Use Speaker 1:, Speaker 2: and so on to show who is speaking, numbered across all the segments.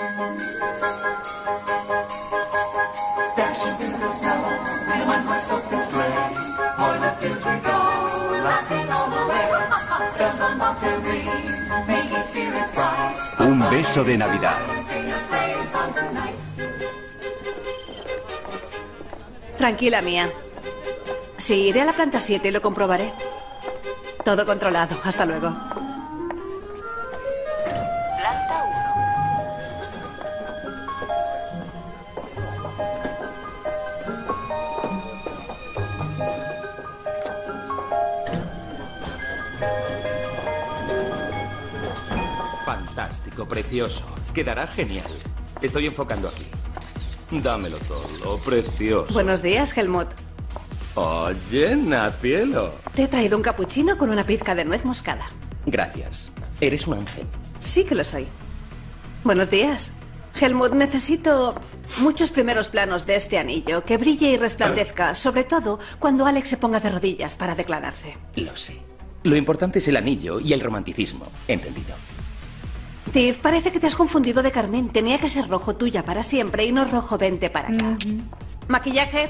Speaker 1: Dashing through the snow in a one-horse open sleigh. O'er the fields we go, laughing all the way. Bells on Monterey, making spirits bright.
Speaker 2: Un beso de Navidad.
Speaker 1: Sing a sleigh song tonight.
Speaker 3: Tranquila, mía. Sí, iré a la planta 7 y lo comprobaré. Todo controlado. Hasta luego.
Speaker 4: Planta
Speaker 5: 1. Fantástico, precioso. Quedará genial. Estoy enfocando aquí. Dámelo todo, precioso.
Speaker 3: Buenos días, Helmut.
Speaker 5: Oye, Nacielo.
Speaker 3: Te he traído un capuchino con una pizca de nuez moscada.
Speaker 5: Gracias. Eres un ángel.
Speaker 3: Sí que lo soy. Buenos días. Helmut, necesito muchos primeros planos de este anillo, que brille y resplandezca, sobre todo cuando Alex se ponga de rodillas para declararse.
Speaker 5: Lo sé. Lo importante es el anillo y el romanticismo. ¿Entendido?
Speaker 3: Steve, parece que te has confundido de carmín. Tenía que ser rojo tuya para siempre y no rojo vente para acá. Maquillaje.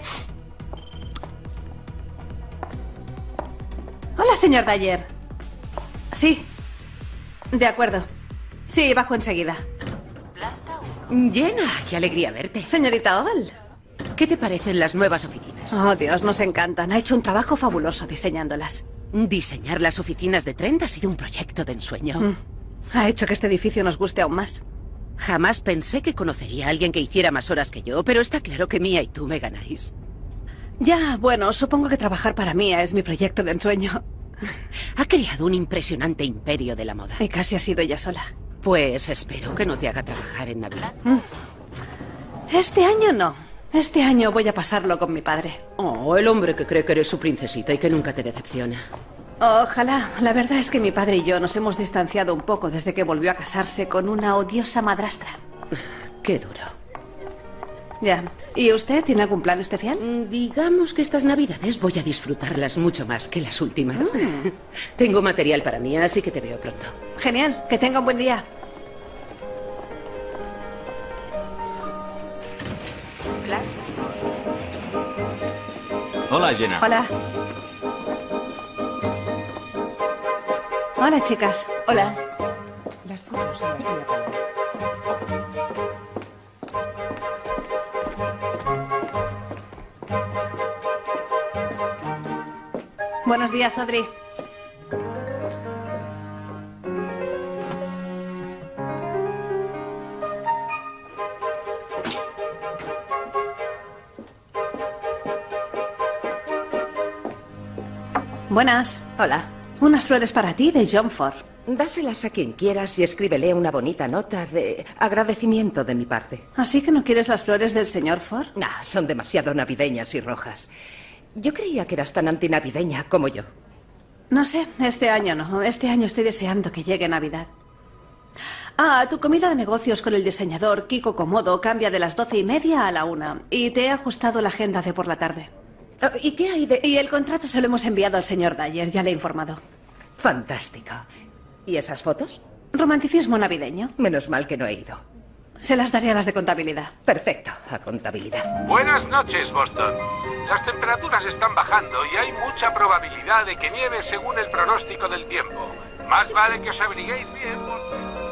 Speaker 3: Hola, señor Dyer. Sí. De acuerdo. Sí, bajo enseguida.
Speaker 6: Jenna, qué alegría verte.
Speaker 3: Señorita Oval.
Speaker 6: ¿Qué te parecen las nuevas oficinas?
Speaker 3: Oh, Dios, nos encantan. Ha hecho un trabajo fabuloso diseñándolas.
Speaker 6: Diseñar las oficinas de Trent ha sido un proyecto de ensueño.
Speaker 3: Ha hecho que este edificio nos guste aún más.
Speaker 6: Jamás pensé que conocería a alguien que hiciera más horas que yo, pero está claro que Mia y tú me ganáis.
Speaker 3: Ya, bueno, supongo que trabajar para Mia es mi proyecto de ensueño.
Speaker 6: Ha creado un impresionante imperio de la moda.
Speaker 3: Y casi ha sido ella sola.
Speaker 6: Pues espero que no te haga trabajar en Navidad.
Speaker 3: Este año no. Este año voy a pasarlo con mi padre.
Speaker 6: Oh, el hombre que cree que eres su princesita y que nunca te decepciona.
Speaker 3: Ojalá. La verdad es que mi padre y yo nos hemos distanciado un poco desde que volvió a casarse con una odiosa madrastra.
Speaker 6: Qué duro.
Speaker 3: Ya. ¿Y usted tiene algún plan especial?
Speaker 6: Digamos que estas Navidades voy a disfrutarlas mucho más que las últimas. Tengo material para mí, así que te veo pronto.
Speaker 3: Genial. Que tenga un buen día.
Speaker 2: Hola, Jenna.
Speaker 3: Hola. Hola, chicas.
Speaker 6: Hola. Las fotos se las voy a poner.
Speaker 3: Buenos días, Audrey. Buenas.
Speaker 7: Hola.
Speaker 3: Unas flores para ti de John Ford.
Speaker 7: Dáselas a quien quieras y escríbele una bonita nota de agradecimiento de mi parte.
Speaker 3: ¿Así que no quieres las flores del señor Ford?
Speaker 7: Nah, son demasiado navideñas y rojas. Yo creía que eras tan antinavideña como yo.
Speaker 3: No sé, este año no. Este año estoy deseando que llegue Navidad. Ah, tu comida de negocios con el diseñador Kiko Komodo cambia de las 12:30 a la 1. Y te he ajustado la agenda de por la tarde.
Speaker 7: ¿Y qué hay de...?
Speaker 3: Y el contrato se lo hemos enviado al señor Dyer, ya le he informado.
Speaker 7: Fantástico. ¿Y esas fotos?
Speaker 3: Romanticismo navideño.
Speaker 7: Menos mal que no he ido.
Speaker 3: Se las daré a las de contabilidad.
Speaker 7: Perfecto, a contabilidad.
Speaker 8: Buenas noches, Boston. Las temperaturas están bajando y hay mucha probabilidad de que nieve según el pronóstico del tiempo. Más vale que os abriguéis bien porque...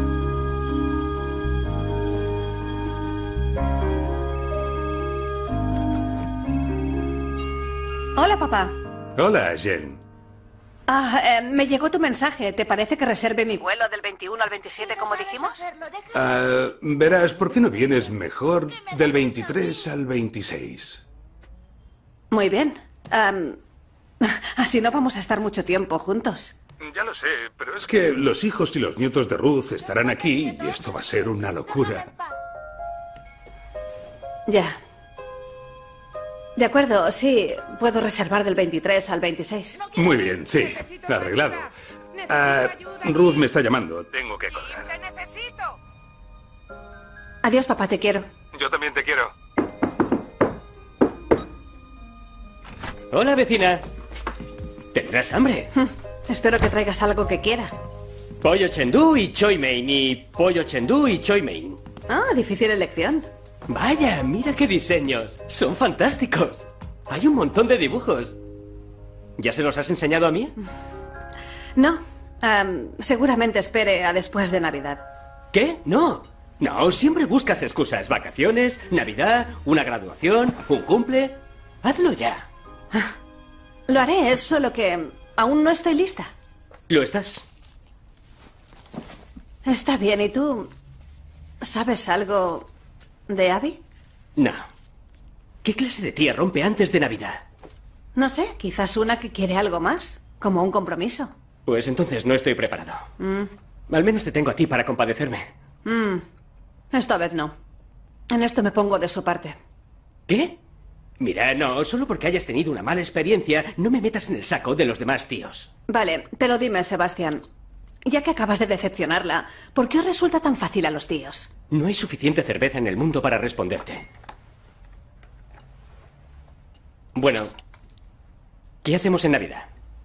Speaker 3: Hola, papá.
Speaker 9: Hola, Jen.
Speaker 3: Me llegó tu mensaje. ¿Te parece que reserve mi vuelo del 21 al 27 como dijimos?
Speaker 9: Verás, ¿por qué no vienes mejor del 23 al 26?
Speaker 3: Muy bien. Así no vamos a estar mucho tiempo juntos.
Speaker 9: Ya lo sé, pero es que los hijos y los nietos de Ruth estarán aquí y esto va a ser una locura.
Speaker 3: Ya. De acuerdo, sí, puedo reservar del 23 al 26.
Speaker 9: Muy bien, sí, arreglado. Ruth me está llamando, tengo que colgar.
Speaker 4: ¡Te necesito!
Speaker 3: Adiós, papá, te quiero.
Speaker 8: Yo también te quiero.
Speaker 10: Hola, vecina. ¿Tendrás hambre?
Speaker 3: Espero que traigas algo que quiera.
Speaker 10: Pollo chendú y choy mein y pollo chendú y choy mein.
Speaker 3: Ah, difícil elección.
Speaker 10: Vaya, mira qué diseños. Son fantásticos. Hay un montón de dibujos. ¿Ya se los has enseñado a mí?
Speaker 3: No. Seguramente espere a después de Navidad.
Speaker 10: ¿Qué? No. No, siempre buscas excusas. Vacaciones, Navidad, una graduación, un cumple. Hazlo ya.
Speaker 3: Lo haré, es solo que aún no estoy lista.
Speaker 10: ¿Lo estás?
Speaker 3: Está bien, ¿y tú sabes algo de Abby?
Speaker 10: No. ¿Qué clase de tía rompe antes de Navidad?
Speaker 3: No sé, quizás una que quiere algo más, como un compromiso.
Speaker 10: Pues entonces no estoy preparado. Al menos te tengo a ti para compadecerme.
Speaker 3: Esta vez no. En esto me pongo de su parte.
Speaker 10: ¿Qué? Mira, no, solo porque hayas tenido una mala experiencia, no me metas en el saco de los demás tíos.
Speaker 3: Vale, pero dime, Sebastián, ya que acabas de decepcionarla, ¿por qué os resulta tan fácil a los tíos?
Speaker 10: No hay suficiente cerveza en el mundo para responderte. Bueno, ¿qué hacemos en Navidad?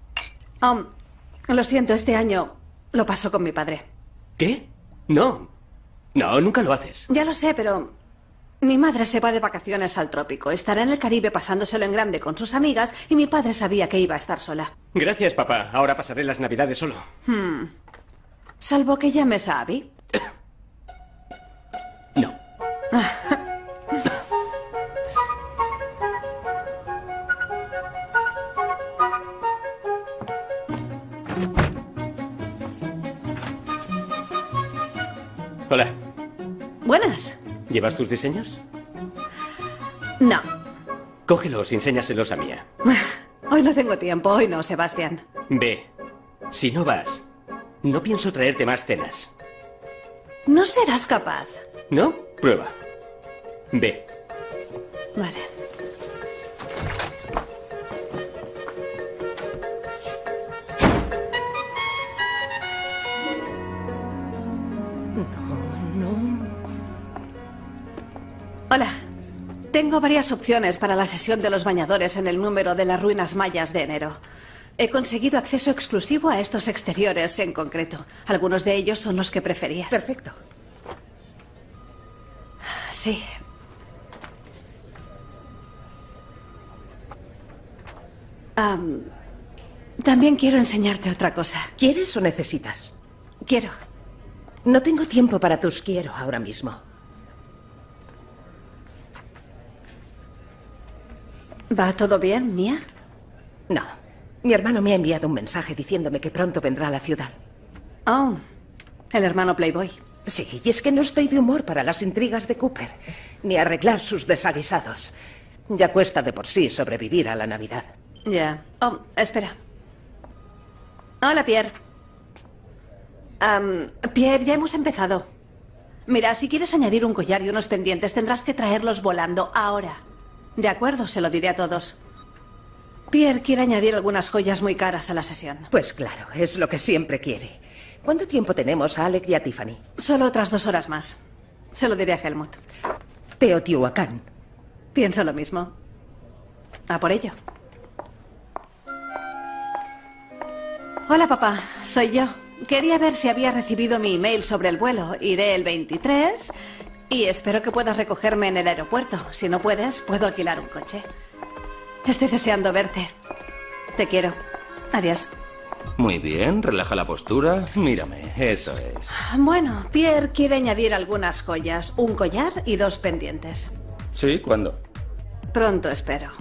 Speaker 3: Lo siento, este año lo paso con mi padre.
Speaker 10: ¿Qué? No. No, nunca lo haces.
Speaker 3: Ya lo sé, pero mi madre se va de vacaciones al trópico. Estará en el Caribe pasándoselo en grande con sus amigas y mi padre sabía que iba a estar sola.
Speaker 10: Gracias, papá. Ahora pasaré las Navidades solo.
Speaker 3: Salvo que llames a Abby.
Speaker 10: No. Hola.
Speaker 3: Buenas.
Speaker 10: ¿Llevas tus diseños?
Speaker 3: No.
Speaker 10: Cógelos y enséñaselos a Mía.
Speaker 3: Hoy no tengo tiempo, hoy no, Sebastián.
Speaker 10: Ve. Si no vas, no pienso traerte más cenas.
Speaker 3: No serás capaz.
Speaker 10: ¿No? Prueba. Ve.
Speaker 3: Vale. Hola. Tengo varias opciones para la sesión de los bañadores en el número de las ruinas mayas de enero. He conseguido acceso exclusivo a estos exteriores en concreto. Algunos de ellos son los que preferías.
Speaker 7: Perfecto.
Speaker 3: Sí. También quiero enseñarte otra cosa.
Speaker 7: ¿Quieres o necesitas?
Speaker 3: Quiero.
Speaker 7: No tengo tiempo para tus quiero ahora mismo.
Speaker 3: ¿Va todo bien, Mía?
Speaker 7: No. Mi hermano me ha enviado un mensaje diciéndome que pronto vendrá a la ciudad.
Speaker 3: Oh, el hermano Playboy.
Speaker 7: Sí, y es que no estoy de humor para las intrigas de Cooper, ni arreglar sus desaguisados. Ya cuesta de por sí sobrevivir a la Navidad.
Speaker 3: Ya. Oh, espera. Hola, Pierre. Pierre, ya hemos empezado. Mira, si quieres añadir un collar y unos pendientes, tendrás que traerlos volando ahora. De acuerdo, se lo diré a todos. Pierre quiere añadir algunas joyas muy caras a la sesión.
Speaker 7: Pues claro, es lo que siempre quiere. ¿Cuánto tiempo tenemos a Alec y a Tiffany?
Speaker 3: Solo otras 2 horas más. Se lo diré a Helmut.
Speaker 7: Teotihuacán.
Speaker 3: Pienso lo mismo. A por ello. Hola, papá. Soy yo. Quería ver si había recibido mi email sobre el vuelo. Iré el 23 y espero que puedas recogerme en el aeropuerto. Si no puedes, puedo alquilar un coche. Estoy deseando verte. Te quiero. Adiós.
Speaker 5: Muy bien, relaja la postura. Mírame, eso es.
Speaker 3: Bueno, Pierre quiere añadir algunas joyas. Un collar y 2 pendientes.
Speaker 5: ¿Sí? ¿Cuándo?
Speaker 3: Pronto, espero.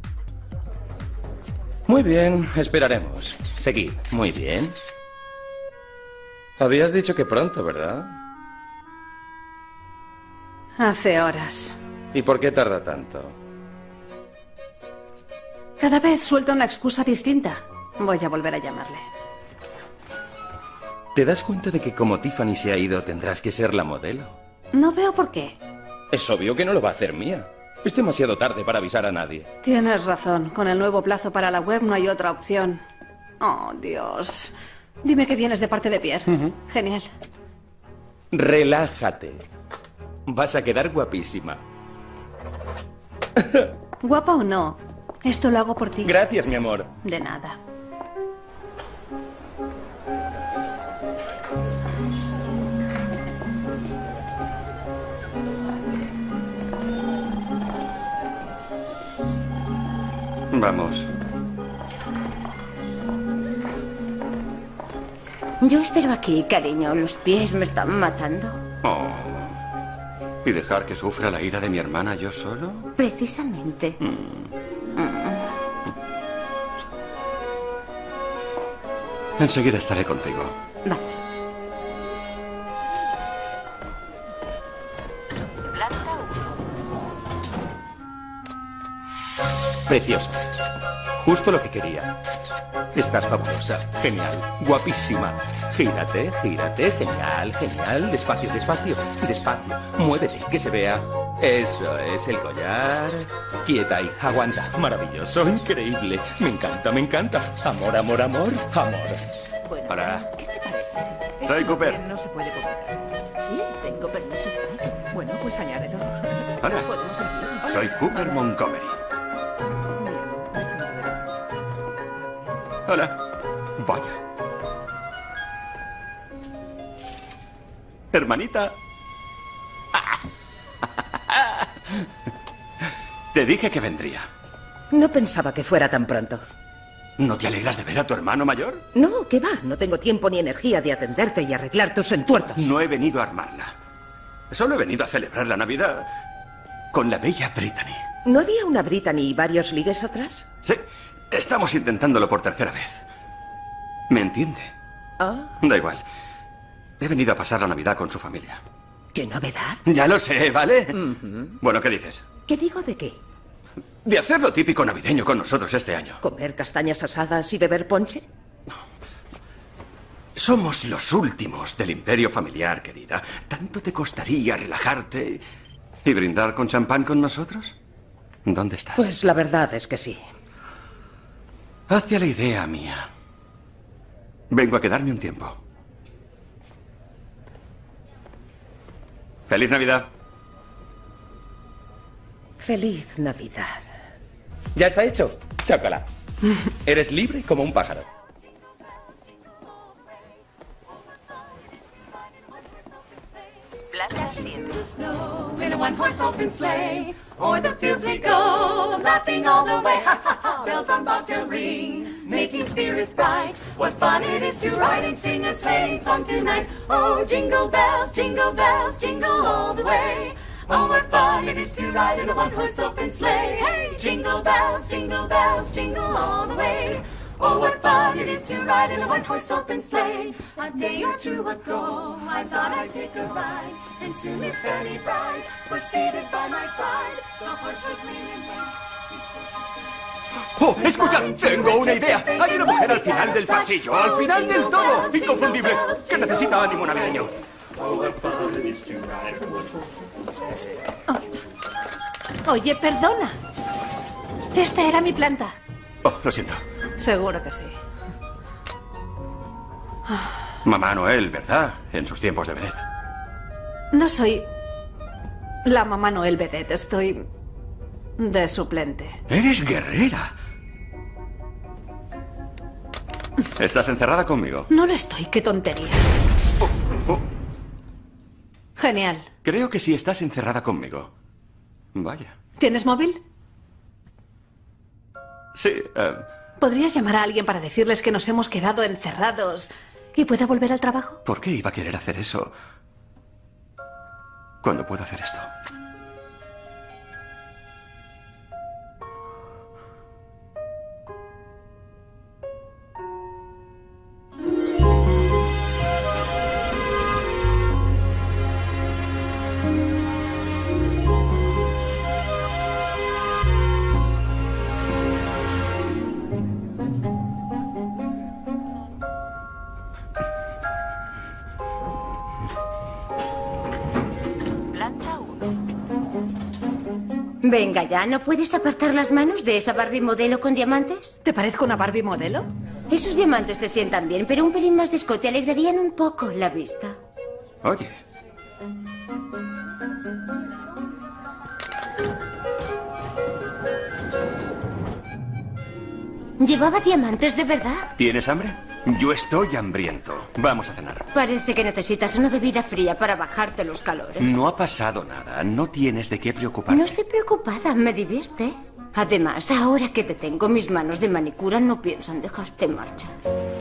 Speaker 5: Muy bien, esperaremos. Seguid. Muy bien. Habías dicho que pronto, ¿verdad?
Speaker 3: Hace horas.
Speaker 5: ¿Y por qué tarda tanto?
Speaker 3: Cada vez suelta una excusa distinta. Voy a volver a llamarle.
Speaker 5: ¿Te das cuenta de que como Tiffany se ha ido tendrás que ser la modelo?
Speaker 3: No veo por qué.
Speaker 5: Es obvio que no lo va a hacer Mía. Es demasiado tarde para avisar a nadie.
Speaker 3: Tienes razón. Con el nuevo plazo para la web no hay otra opción. Oh, Dios. Dime que vienes de parte de Pierre. Genial.
Speaker 5: Relájate. Vas a quedar guapísima.
Speaker 3: ¿Guapa o no? Esto lo hago por ti.
Speaker 5: Gracias, mi amor.
Speaker 3: De nada.
Speaker 2: Vamos.
Speaker 4: Yo espero aquí, cariño. Los pies me están matando.
Speaker 2: Oh. ¿Y dejar que sufra la ira de mi hermana yo solo?
Speaker 4: Precisamente.
Speaker 2: Enseguida estaré contigo.
Speaker 4: Vale.
Speaker 5: Preciosa. Justo lo que quería. Estás fabulosa. Genial. Guapísima. Gírate, gírate. Genial, genial. Despacio, despacio. Despacio. Muévete, que se vea. Eso es el collar. Quieta ahí. Aguanta. Maravilloso. Increíble. Me encanta, me encanta. Amor, amor, amor. Amor.
Speaker 6: Bueno,
Speaker 2: Hola.
Speaker 6: ¿qué te parece?
Speaker 2: Soy Cooper.
Speaker 6: Que no se puede publicar. Sí, tengo permiso. Bueno, pues añádelo.
Speaker 2: Hola.
Speaker 6: Podemos enviar.
Speaker 2: Soy Cooper Montgomery. Hola. Vaya. Hermanita. Te dije que vendría.
Speaker 7: No pensaba que fuera tan pronto.
Speaker 2: ¿No te alegras de ver a tu hermano mayor?
Speaker 7: No, ¿qué va? No tengo tiempo ni energía de atenderte y arreglar tus entuertos.
Speaker 2: No he venido a armarla. Solo he venido a celebrar la Navidad con la bella Brittany.
Speaker 7: ¿No había una Brittany y varios ligues atrás?
Speaker 2: Sí, estamos intentándolo por tercera vez. ¿Me entiende?
Speaker 7: Ah,
Speaker 2: Da igual. He venido a pasar la Navidad con su familia.
Speaker 7: qué novedad.
Speaker 2: Ya lo sé, ¿vale? Bueno, ¿qué dices?
Speaker 7: ¿Qué digo de qué?
Speaker 2: De hacer lo típico navideño con nosotros este año.
Speaker 7: ¿Comer castañas asadas y beber ponche?
Speaker 2: Somos los últimos del imperio familiar, querida. ¿Tanto te costaría relajarte y brindar con champán con nosotros? ¿Dónde estás?
Speaker 7: Pues la verdad es que sí.
Speaker 2: Hazte a la idea mía. Vengo a quedarme un tiempo. ¡Feliz Navidad!
Speaker 7: Feliz Navidad.
Speaker 5: Ya está hecho. Chócala. Eres libre como un pájaro.
Speaker 6: Planta 7.
Speaker 1: In a one-horse open sleigh, o'er the fields we go, laughing all the way. Ha ha ha! Bells on bobtail ring, making spirits bright. What fun it is to ride and sing a sleighing song tonight! Oh, jingle bells, jingle all the way. Oh, what fun it is to ride in a one-horse open sleigh! Hey, jingle bells, jingle all the way. Oh, what fun it is to ride in a one-horse open sleigh. A day or two ago, I thought I'd take a ride, and soon Miss Fanny Bright was seated by my side. The horse was leaning back.
Speaker 2: ¡Oh, escucha! ¡Tengo una idea! Hay una mujer al final del pasillo, al final del todo. Inconfundible. Que necesita ánimo navideño.
Speaker 3: Oye, perdona. Esta era mi planta.
Speaker 2: Oh, lo siento.
Speaker 3: Seguro que sí.
Speaker 2: Mamá Noel, ¿verdad? En sus tiempos de vedette.
Speaker 3: No soy la mamá Noel vedette, estoy de suplente.
Speaker 2: Eres guerrera. ¿Estás encerrada conmigo?
Speaker 3: No lo estoy, qué tontería. Genial.
Speaker 2: Creo que sí estás encerrada conmigo. Vaya.
Speaker 3: ¿Tienes móvil?
Speaker 2: Sí,
Speaker 3: ¿Podrías llamar a alguien para decirles que nos hemos quedado encerrados y pueda volver al trabajo?
Speaker 2: ¿por qué iba a querer hacer eso cuando puedo hacer esto?
Speaker 4: Venga ya, ¿no puedes apartar las manos de esa Barbie modelo con diamantes?
Speaker 3: ¿Te parezco una Barbie modelo?
Speaker 4: Esos diamantes te sientan bien, pero un pelín más de escote alegrarían un poco la vista.
Speaker 2: Oye.
Speaker 4: ¿Llevaba diamantes de verdad?
Speaker 2: ¿Tienes hambre? Yo estoy hambriento. Vamos a cenar.
Speaker 4: Parece que necesitas una bebida fría para bajarte los calores.
Speaker 2: No ha pasado nada. No tienes de qué preocuparte.
Speaker 4: No estoy preocupada, me divierte. Además, ahora que te tengo, mis manos de manicura no piensan dejarte marchar.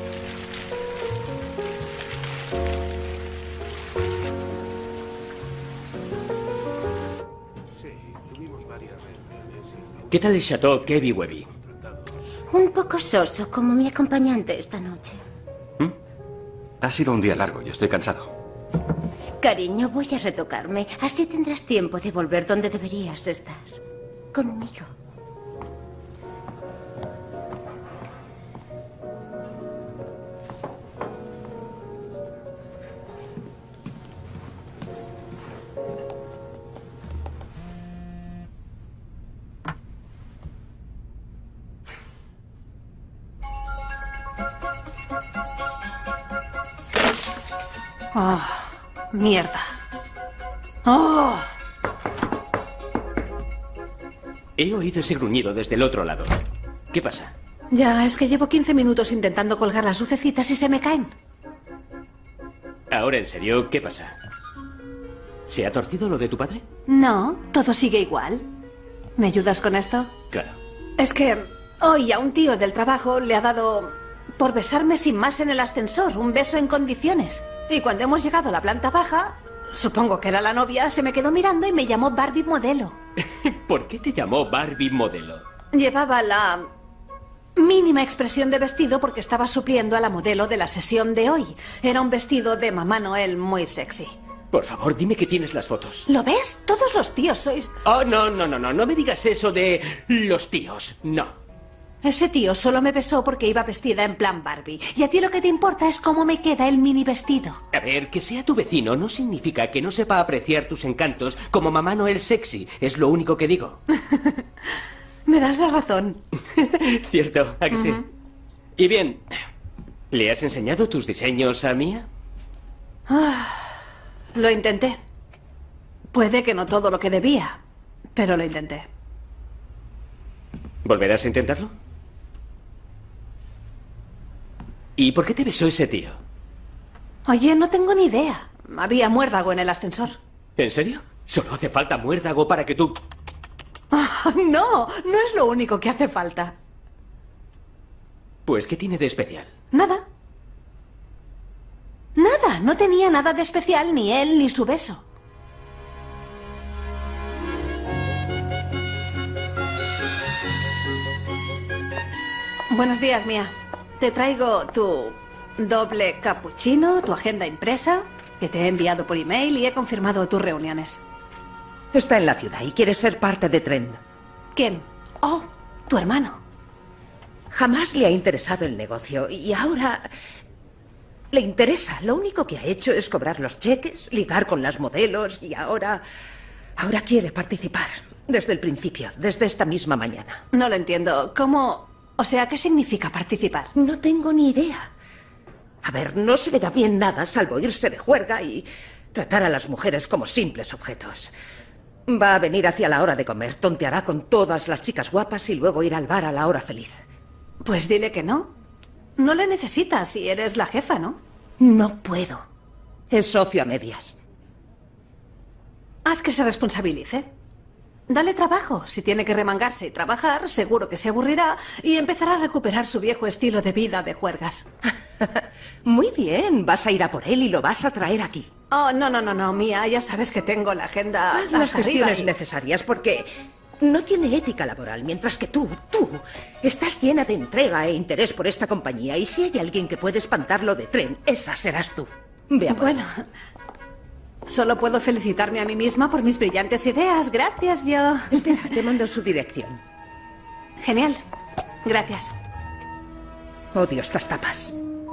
Speaker 10: ¿Qué tal el Chateau Kebi Webi?
Speaker 4: Un poco soso, como mi acompañante esta noche.
Speaker 2: Ha sido un día largo y estoy cansado.
Speaker 4: Cariño, voy a retocarme. Así tendrás tiempo de volver donde deberías estar. Conmigo.
Speaker 3: Oh, mierda. Oh.
Speaker 10: He oído ese gruñido desde el otro lado. ¿Qué pasa?
Speaker 3: Ya, es que llevo 15 minutos intentando colgar las lucecitas y se me caen.
Speaker 10: Ahora, en serio, ¿qué pasa? ¿Se ha torcido lo de tu padre?
Speaker 3: No, todo sigue igual. ¿Me ayudas con esto?
Speaker 10: Claro.
Speaker 3: Es que hoy a un tío del trabajo le ha dado por besarme sin más en el ascensor, un beso en condiciones. Y cuando hemos llegado a la planta baja, supongo que era la novia, se me quedó mirando y me llamó Barbie modelo.
Speaker 10: ¿Por qué te llamó Barbie modelo?
Speaker 3: Llevaba la mínima expresión de vestido porque estaba supliendo a la modelo de la sesión de hoy. Era un vestido de Mamá Noel muy sexy.
Speaker 10: Por favor, dime que tienes las fotos.
Speaker 3: ¿Lo ves? Todos los tíos sois...
Speaker 10: Oh, no me digas eso de los tíos, no.
Speaker 3: Ese tío solo me besó porque iba vestida en plan Barbie. Y a ti lo que te importa es cómo me queda el mini vestido.
Speaker 10: A ver, que sea tu vecino no significa que no sepa apreciar tus encantos como Mamá Noel sexy. Es lo único que digo.
Speaker 3: Me das la razón.
Speaker 10: Cierto, ¿a que sí? Y bien, ¿le has enseñado tus diseños a Mía?
Speaker 3: Lo intenté. Puede que no todo lo que debía, pero lo intenté.
Speaker 10: ¿Volverás a intentarlo? ¿Y por qué te besó ese tío?
Speaker 3: Oye, no tengo ni idea. Había muérdago en el ascensor.
Speaker 10: ¿En serio? Solo hace falta muérdago para que tú...
Speaker 3: No es lo único que hace falta.
Speaker 10: Pues, ¿qué tiene de especial?
Speaker 3: Nada. Nada, no tenía nada de especial ni él ni su beso. Buenos días, Mía. Te traigo tu doble cappuccino, tu agenda impresa, que te he enviado por email y he confirmado tus reuniones.
Speaker 7: Está en la ciudad y quiere ser parte de Trend.
Speaker 3: ¿Quién? Oh, tu hermano.
Speaker 7: Jamás le ha interesado el negocio y ahora le interesa. Lo único que ha hecho es cobrar los cheques, ligar con las modelos y ahora quiere participar. Desde el principio, desde esta misma mañana.
Speaker 3: No lo entiendo. ¿Cómo? O sea, ¿qué significa participar?
Speaker 7: No tengo ni idea. A ver, no se le da bien nada salvo irse de juerga y tratar a las mujeres como simples objetos. Va a venir hacia la hora de comer, tonteará con todas las chicas guapas y luego ir al bar a la hora feliz.
Speaker 3: Pues dile que no. No le necesitas si eres la jefa, ¿no?
Speaker 7: No puedo. Es socio a medias.
Speaker 3: Haz que se responsabilice. Dale trabajo. Si tiene que remangarse y trabajar, seguro que se aburrirá y empezará a recuperar su viejo estilo de vida de juergas.
Speaker 7: Muy bien. Vas a ir a por él y lo vas a traer aquí.
Speaker 3: Oh, no, Mía. Ya sabes que tengo la agenda...
Speaker 7: Haz las gestiones necesarias porque no tiene ética laboral, mientras que tú estás llena de entrega e interés por esta compañía y si hay alguien que puede espantarlo de tren, esa serás tú. Ve a por él.
Speaker 3: Solo puedo felicitarme a mí misma por mis brillantes ideas. Gracias, yo.
Speaker 7: Espera, te mando su dirección.
Speaker 3: Genial. Gracias.
Speaker 7: Odio estas tapas.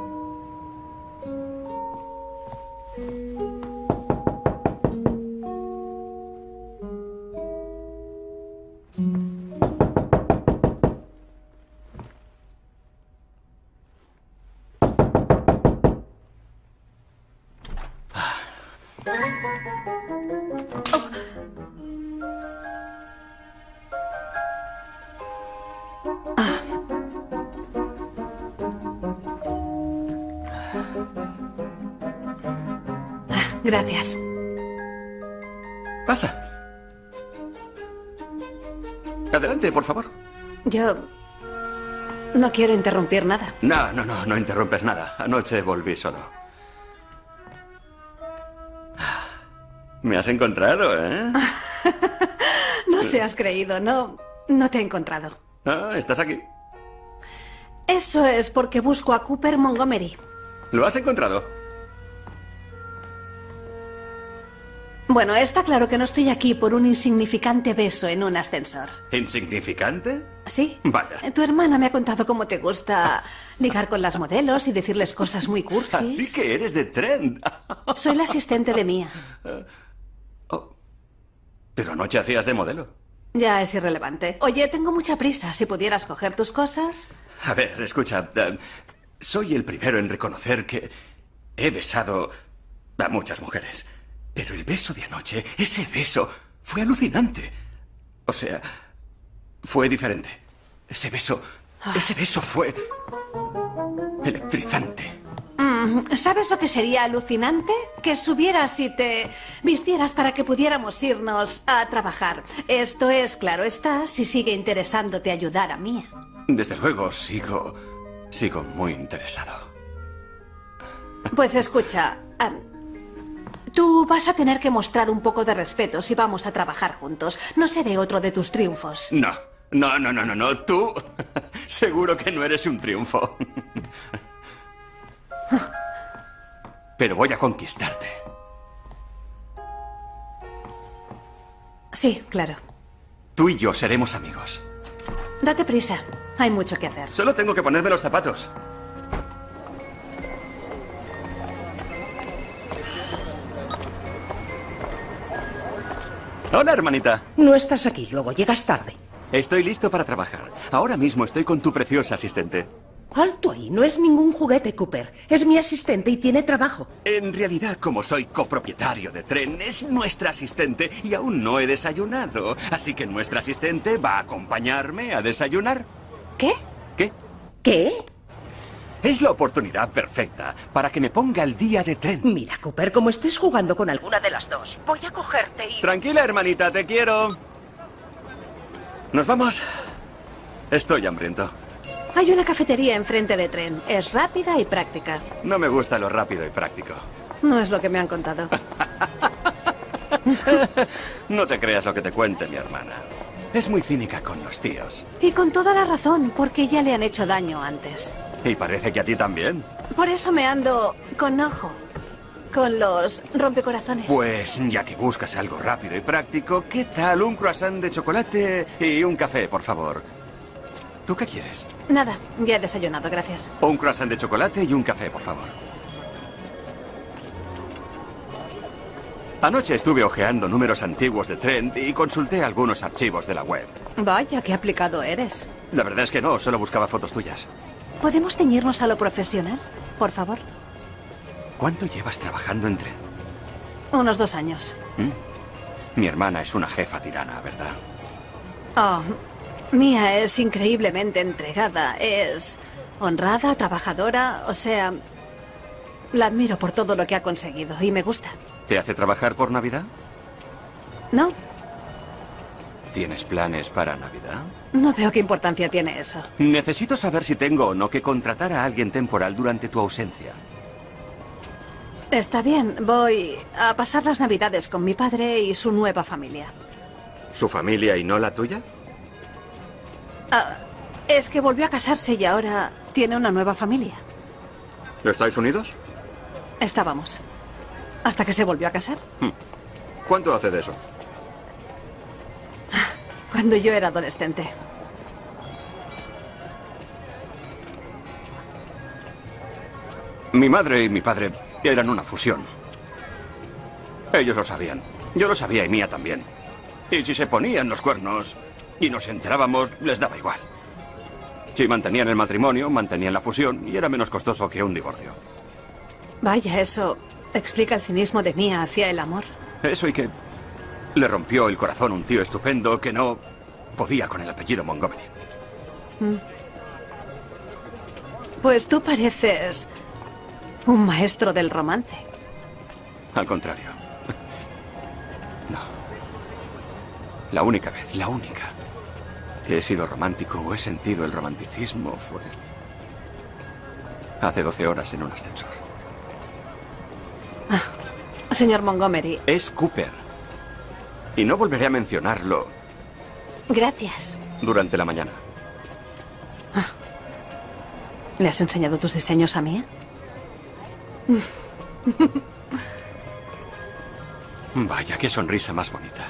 Speaker 3: Gracias.
Speaker 2: Pasa. Adelante, por favor.
Speaker 3: Yo no quiero interrumpir nada.
Speaker 2: No interrumpes nada. Anoche volví solo. Me has encontrado, ¿eh?
Speaker 3: No seas creído, no te he encontrado.
Speaker 2: Ah, estás aquí.
Speaker 3: Eso es porque busco a Cooper Montgomery.
Speaker 2: ¿Lo has encontrado?
Speaker 3: Bueno, está claro que no estoy aquí por un insignificante beso en un ascensor.
Speaker 2: ¿Insignificante?
Speaker 3: Sí.
Speaker 2: Vaya.
Speaker 3: Tu hermana me ha contado cómo te gusta ligar con las modelos y decirles cosas muy cursis.
Speaker 2: Así que eres de Trent.
Speaker 3: Soy la asistente de Mia.
Speaker 2: Oh. Pero anoche hacías de modelo.
Speaker 3: Ya es irrelevante. Oye, tengo mucha prisa. Si pudieras coger tus cosas.
Speaker 2: A ver, escucha. Soy el primero en reconocer que he besado a muchas mujeres. Pero el beso de anoche, ese beso, fue alucinante. O sea, fue diferente. Ese beso fue electrizante.
Speaker 3: ¿Sabes lo que sería alucinante? Que subieras y te vistieras para que pudiéramos irnos a trabajar. Esto es, claro está, si sigue interesándote ayudar a Mia.
Speaker 2: Desde luego, sigo muy interesado.
Speaker 3: Pues escucha, tú vas a tener que mostrar un poco de respeto si vamos a trabajar juntos. No seré otro de tus triunfos.
Speaker 2: No. Tú seguro que no eres un triunfo. Pero voy a conquistarte.
Speaker 3: Sí, claro.
Speaker 2: Tú y yo seremos amigos.
Speaker 3: Date prisa. Hay mucho que hacer.
Speaker 2: Solo tengo que ponerme los zapatos. Hola, hermanita.
Speaker 7: No estás aquí, luego llegas tarde.
Speaker 2: Estoy listo para trabajar. Ahora mismo estoy con tu preciosa asistente.
Speaker 7: Alto ahí, no es ningún juguete, Cooper. Es mi asistente y tiene trabajo.
Speaker 2: En realidad, como soy copropietario de Trent, es nuestra asistente y aún no he desayunado. Así que nuestra asistente va a acompañarme a desayunar.
Speaker 3: ¿Qué?
Speaker 2: ¿Qué?
Speaker 7: ¿Qué?
Speaker 2: Es la oportunidad perfecta para que me ponga al día de Trent.
Speaker 7: Mira, Cooper, como estés jugando con alguna de las dos, voy a cogerte y...
Speaker 2: Tranquila, hermanita, te quiero. ¿Nos vamos? Estoy hambriento.
Speaker 3: Hay una cafetería enfrente de Trent. Es rápida y práctica.
Speaker 2: No me gusta lo rápido y práctico.
Speaker 3: No es lo que me han contado.
Speaker 2: No te creas lo que te cuente mi hermana. Es muy cínica con los tíos.
Speaker 3: Y con toda la razón, porque ya le han hecho daño antes.
Speaker 2: Y parece que a ti también.
Speaker 3: Por eso me ando con ojo. Con los rompecorazones.
Speaker 2: Pues ya que buscas algo rápido y práctico, ¿qué tal un croissant de chocolate y un café, por favor? ¿Tú qué quieres?
Speaker 3: Nada, ya he desayunado, gracias.
Speaker 2: Un croissant de chocolate y un café, por favor. Anoche estuve hojeando números antiguos de Trent y consulté algunos archivos de la web.
Speaker 3: Vaya, qué aplicado eres.
Speaker 2: La verdad es que no, solo buscaba fotos tuyas.
Speaker 3: ¿Podemos ceñirnos a lo profesional, por favor?
Speaker 2: ¿Cuánto llevas trabajando en Trent?
Speaker 3: Unos 2 años.
Speaker 2: Mi hermana es una jefa tirana, ¿verdad?
Speaker 3: Oh, Mia es increíblemente entregada. Es honrada, trabajadora, o sea... La admiro por todo lo que ha conseguido y me gusta.
Speaker 2: ¿Te hace trabajar por Navidad?
Speaker 3: No.
Speaker 2: ¿Tienes planes para Navidad?
Speaker 3: No veo qué importancia tiene eso.
Speaker 2: Necesito saber si tengo o no que contratar a alguien temporal durante tu ausencia.
Speaker 3: Está bien, voy a pasar las Navidades con mi padre y su nueva familia.
Speaker 2: ¿Su familia y no la tuya?
Speaker 3: Es que volvió a casarse y ahora tiene una nueva familia.
Speaker 2: ¿Estáis unidos?
Speaker 3: Estábamos. Hasta que se volvió a casar.
Speaker 2: ¿Cuánto hace de eso?
Speaker 3: Cuando yo era adolescente.
Speaker 2: Mi madre y mi padre eran una fusión. Ellos lo sabían. Yo lo sabía y Mia también. Y si se ponían los cuernos y nos enterábamos, les daba igual. Si mantenían el matrimonio, mantenían la fusión y era menos costoso que un divorcio.
Speaker 3: Vaya, eso explica el cinismo de Mia hacia el amor.
Speaker 2: Eso y que le rompió el corazón un tío estupendo que no podía con el apellido Montgomery.
Speaker 3: Pues tú pareces un maestro del romance.
Speaker 2: Al contrario. No. La única vez, la única, que he sido romántico o he sentido el romanticismo fue hace 12 horas en un ascensor.
Speaker 3: Señor Montgomery.
Speaker 2: Es Cooper. Y no volveré a mencionarlo
Speaker 3: Gracias.
Speaker 2: durante la mañana.
Speaker 3: ¿Le has enseñado tus diseños a mí?
Speaker 2: Vaya, qué sonrisa más bonita.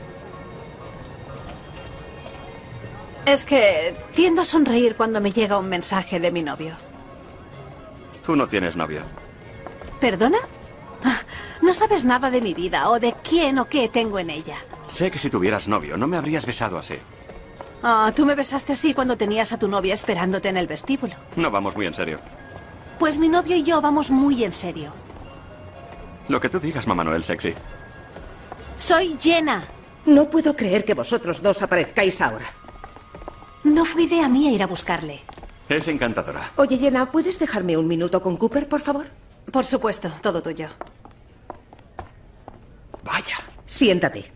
Speaker 3: Es que tiendo a sonreír cuando me llega un mensaje de mi novio.
Speaker 2: Tú no tienes novio.
Speaker 3: ¿Perdona? No sabes nada de mi vida o de quién o qué tengo en ella.
Speaker 2: Sé que si tuvieras novio no me habrías besado así.
Speaker 3: Tú me besaste así cuando tenías a tu novia esperándote en el vestíbulo.
Speaker 2: No vamos muy en serio.
Speaker 3: Pues mi novio y yo vamos muy en serio.
Speaker 2: Lo que tú digas, Mamá Noel sexy.
Speaker 3: Soy Jenna.
Speaker 7: No puedo creer que vosotros dos aparezcáis ahora.
Speaker 3: No fue idea mía ir a buscarle.
Speaker 2: Es encantadora.
Speaker 7: Oye, Jenna, ¿puedes dejarme un minuto con Cooper, por favor?
Speaker 3: Por supuesto, todo tuyo.
Speaker 2: Vaya.
Speaker 7: Siéntate.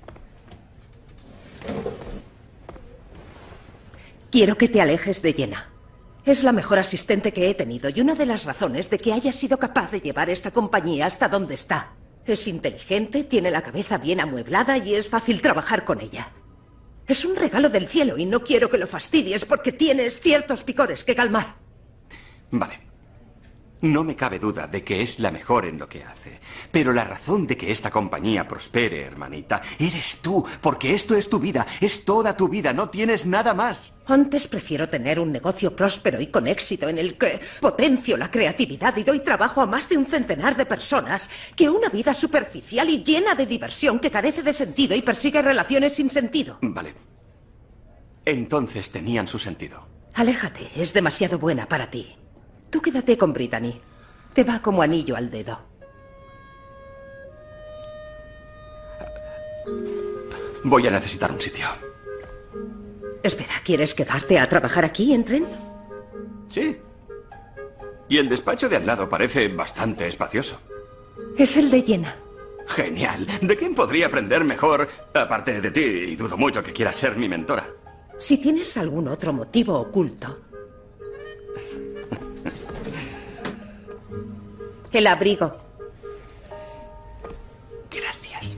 Speaker 7: Quiero que te alejes de Jenna. Es la mejor asistente que he tenido y una de las razones de que haya sido capaz de llevar esta compañía hasta donde está. Es inteligente, tiene la cabeza bien amueblada y es fácil trabajar con ella. Es un regalo del cielo y no quiero que lo fastidies porque tienes ciertos picores que calmar.
Speaker 2: Vale. No me cabe duda de que es la mejor en lo que hace. Pero la razón de que esta compañía prospere, hermanita, eres tú, porque esto es tu vida, es toda tu vida, no tienes nada más.
Speaker 7: Antes prefiero tener un negocio próspero y con éxito en el que potencio la creatividad y doy trabajo a más de un centenar de personas que una vida superficial y llena de diversión que carece de sentido y persigue relaciones sin sentido.
Speaker 2: Vale. Entonces tenían su sentido.
Speaker 7: Aléjate, es demasiado buena para ti. Tú quédate con Brittany. Te va como anillo al dedo.
Speaker 2: Voy a necesitar un sitio.
Speaker 7: Espera, ¿quieres quedarte a trabajar aquí en Trent?
Speaker 2: Sí. Y el despacho de al lado parece bastante espacioso.
Speaker 7: Es el de Jenna.
Speaker 2: Genial. ¿De quién podría aprender mejor, aparte de ti? Y dudo mucho que quieras ser mi mentora.
Speaker 7: Si tienes algún otro motivo oculto. El abrigo.
Speaker 2: Gracias.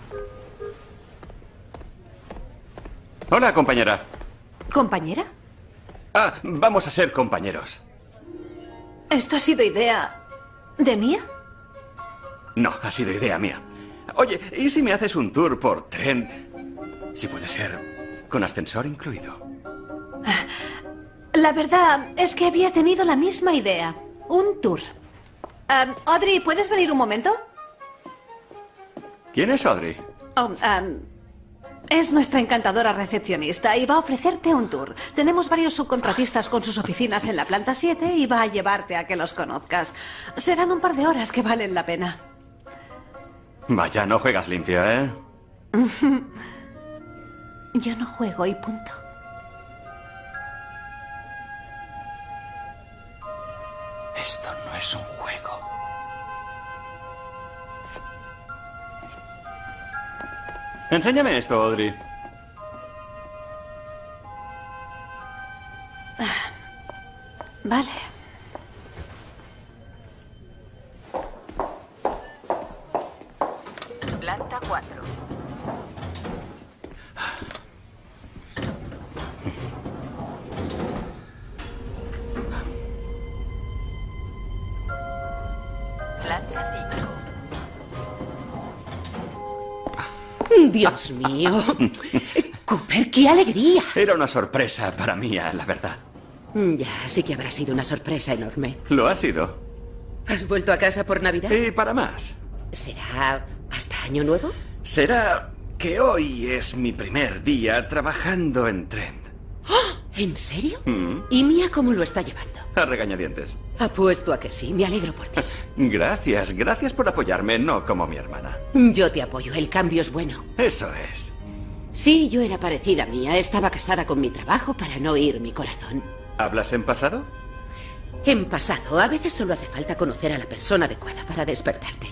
Speaker 2: Hola, compañera.
Speaker 3: ¿Compañera?
Speaker 2: Vamos a ser compañeros.
Speaker 3: ¿Esto ha sido idea de mía?
Speaker 2: No, ha sido idea mía. Oye, ¿y si me haces un tour por tren? Si puede ser, con ascensor incluido.
Speaker 3: La verdad es que había tenido la misma idea. Un tour. Audrey, ¿puedes venir un momento?
Speaker 2: ¿Quién es Audrey?
Speaker 3: Es nuestra encantadora recepcionista y va a ofrecerte un tour. Tenemos varios subcontratistas con sus oficinas en la planta 7 y va a llevarte a que los conozcas. Serán un par de horas que valen la pena.
Speaker 2: Vaya, no juegas limpio, ¿eh?
Speaker 3: Yo no juego y punto.
Speaker 2: Esto no es un juego. Enséñame esto, Audrey.
Speaker 3: Vale.
Speaker 11: Planta 4. Planta 5.
Speaker 6: Dios mío. Cooper, qué alegría.
Speaker 2: Era una sorpresa para mí, la verdad.
Speaker 6: Ya, sí que habrá sido una sorpresa enorme.
Speaker 2: Lo ha sido.
Speaker 6: ¿Has vuelto a casa por Navidad?
Speaker 2: Y para más.
Speaker 6: ¿Será hasta Año Nuevo?
Speaker 2: Será que hoy es mi primer día trabajando en Trent.
Speaker 6: ¡Oh! ¿En serio? ¿Y Mia cómo lo está llevando?
Speaker 2: A regañadientes.
Speaker 6: Apuesto a que sí, me alegro por ti.
Speaker 2: Gracias, gracias por apoyarme, no como mi hermana.
Speaker 6: Yo te apoyo, el cambio es bueno.
Speaker 2: Eso es.
Speaker 6: Sí, yo era parecida a Mia, estaba casada con mi trabajo para no oír mi corazón.
Speaker 2: ¿Hablas en pasado?
Speaker 6: En pasado, a veces solo hace falta conocer a la persona adecuada para despertarte.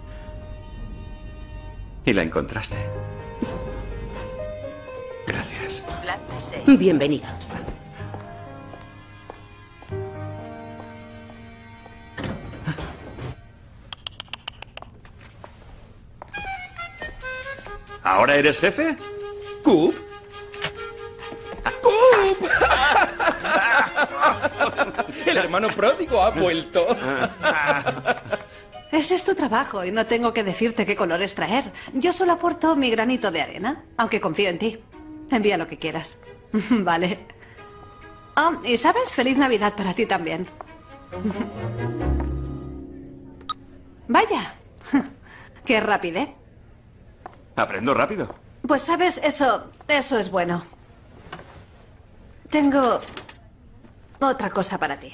Speaker 2: ¿Y la encontraste? Gracias. Gracias.
Speaker 11: Planta 6.
Speaker 6: Bienvenido.
Speaker 2: ¿Ahora eres jefe?
Speaker 5: ¿Coop? ¡Coop! El hermano pródigo ha vuelto.
Speaker 3: Ese es tu trabajo y no tengo que decirte qué colores traer. Yo solo aporto mi granito de arena, aunque confío en ti. Envía lo que quieras. Vale. Oh, y sabes, feliz Navidad para ti también. Vaya. Qué rapidez.
Speaker 2: Aprendo rápido.
Speaker 3: Pues sabes, eso es bueno. Tengo otra cosa para ti.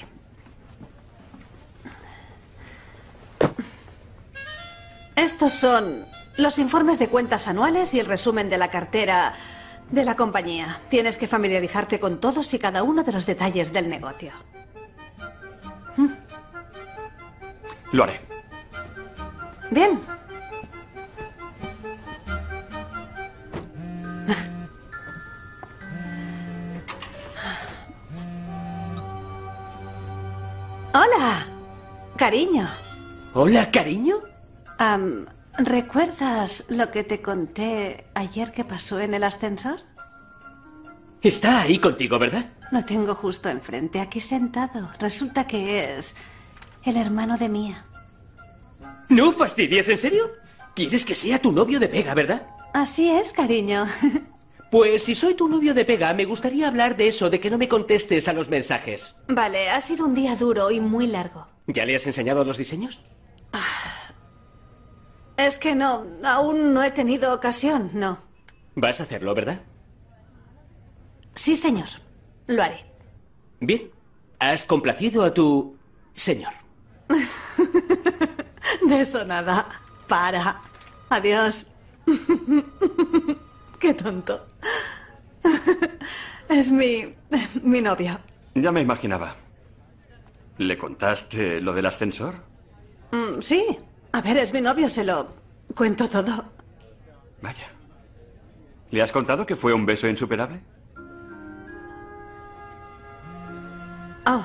Speaker 3: Estos son los informes de cuentas anuales y el resumen de la cartera de la compañía. Tienes que familiarizarte con todos y cada uno de los detalles del negocio.
Speaker 2: Lo haré.
Speaker 3: Bien. Hola, cariño.
Speaker 10: Hola, cariño.
Speaker 3: ¿Recuerdas lo que te conté ayer que pasó en el ascensor?
Speaker 10: Está ahí contigo, ¿verdad?
Speaker 3: Lo tengo justo enfrente, aquí sentado. Resulta que es el hermano de Mía.
Speaker 10: No fastidies, ¿en serio? ¿Quieres que sea tu novio de pega, verdad?
Speaker 3: Así es, cariño.
Speaker 10: Pues si soy tu novio de pega, me gustaría hablar de eso, de que no me contestes a los mensajes.
Speaker 3: Vale, ha sido un día duro y muy largo.
Speaker 10: ¿Ya le has enseñado los diseños?
Speaker 3: Es que no, aún no he tenido ocasión, no.
Speaker 10: Vas a hacerlo, ¿verdad?
Speaker 3: Sí, señor. Lo haré.
Speaker 10: Bien. Has complacido a tu señor.
Speaker 3: De eso nada. Para. Adiós. Qué tonto. Es mi novio.
Speaker 2: Ya me imaginaba. ¿Le contaste lo del ascensor?
Speaker 3: Sí. A ver, es mi novio, se lo cuento todo.
Speaker 2: Vaya. ¿Le has contado que fue un beso insuperable?
Speaker 3: Oh.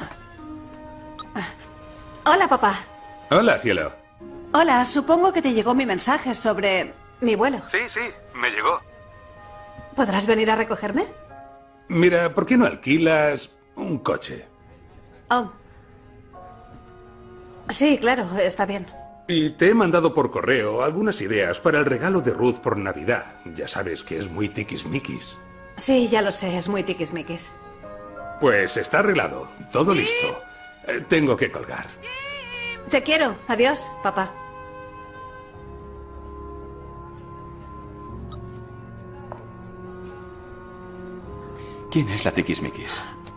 Speaker 3: Hola, papá.
Speaker 9: Hola, cielo.
Speaker 3: Hola, supongo que te llegó mi mensaje sobre mi vuelo.
Speaker 9: Sí, me llegó.
Speaker 3: ¿Podrás venir a recogerme?
Speaker 9: Mira, ¿por qué no alquilas un coche?
Speaker 3: Oh. Sí, claro, está bien.
Speaker 9: Y te he mandado por correo algunas ideas para el regalo de Ruth por Navidad. Ya sabes que es muy tiquismiquis.
Speaker 3: Sí, ya lo sé, es muy tiquismiquis.
Speaker 9: Pues está arreglado, todo listo. Tengo que colgar.
Speaker 3: Te quiero. Adiós, papá.
Speaker 2: ¿Quién es la tiquismiquis?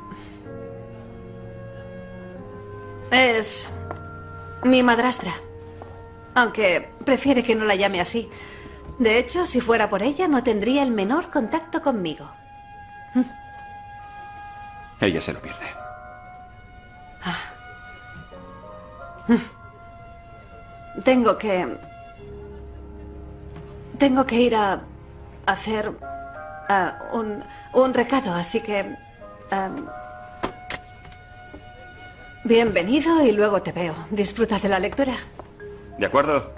Speaker 3: Es mi madrastra. Aunque prefiere que no la llame así. De hecho, si fuera por ella, no tendría el menor contacto conmigo.
Speaker 2: Ella se lo pierde.
Speaker 3: Tengo que ir a hacer un recado, así que... bienvenido y luego te veo. Disfruta de la lectura.
Speaker 2: ¿De acuerdo?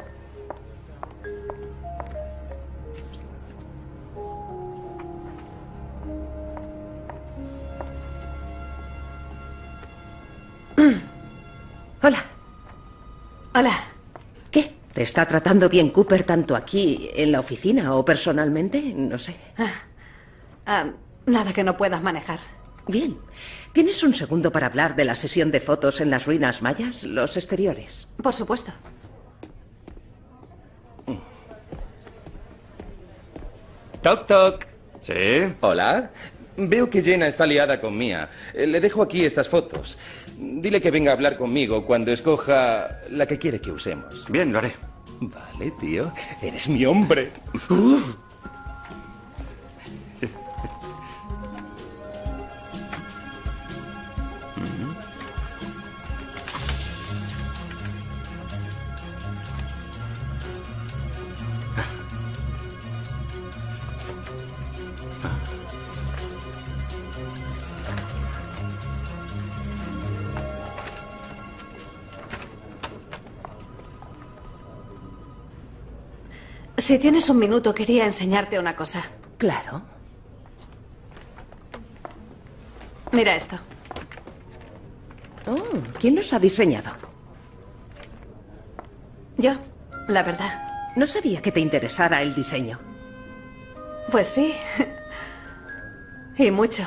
Speaker 7: Hola.
Speaker 3: Hola.
Speaker 7: ¿Qué? ¿Te está tratando bien Cooper tanto aquí en la oficina o personalmente? No sé.
Speaker 3: Nada que no puedas manejar.
Speaker 7: Bien. ¿Tienes un segundo para hablar de la sesión de fotos en las ruinas mayas, los exteriores?
Speaker 3: Por supuesto.
Speaker 5: Toc, toc.
Speaker 2: ¿Sí?
Speaker 5: Hola. Veo que Jenna está liada con Mía. Le dejo aquí estas fotos. Dile que venga a hablar conmigo cuando escoja la que quiere que usemos.
Speaker 2: Bien, lo haré.
Speaker 5: Vale, tío. Eres mi hombre.
Speaker 3: Si tienes un minuto, quería enseñarte una cosa.
Speaker 7: Claro.
Speaker 3: Mira esto.
Speaker 7: Oh, ¿quién los ha diseñado?
Speaker 3: Yo, la verdad.
Speaker 7: No sabía que te interesara el diseño.
Speaker 3: Pues sí. Y mucho.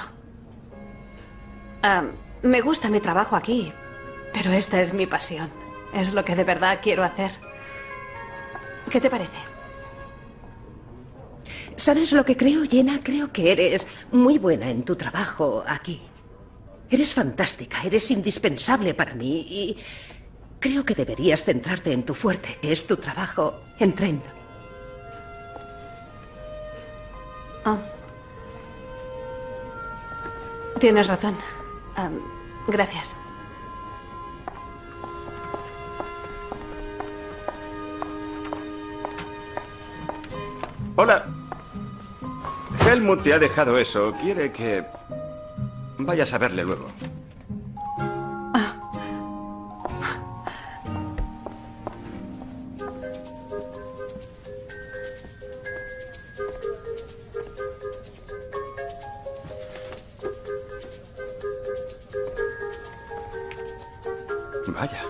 Speaker 3: Me gusta mi trabajo aquí, pero esta es mi pasión. Es lo que de verdad quiero hacer. ¿Qué te parece?
Speaker 7: ¿Sabes lo que creo, Jenna? Creo que eres muy buena en tu trabajo aquí. Eres fantástica, eres indispensable para mí y creo que deberías centrarte en tu fuerte, que es tu trabajo en Trent.
Speaker 3: Oh. Tienes razón. Gracias.
Speaker 2: Hola. Helmut te ha dejado eso. Quiere que vayas a verle luego. Vaya.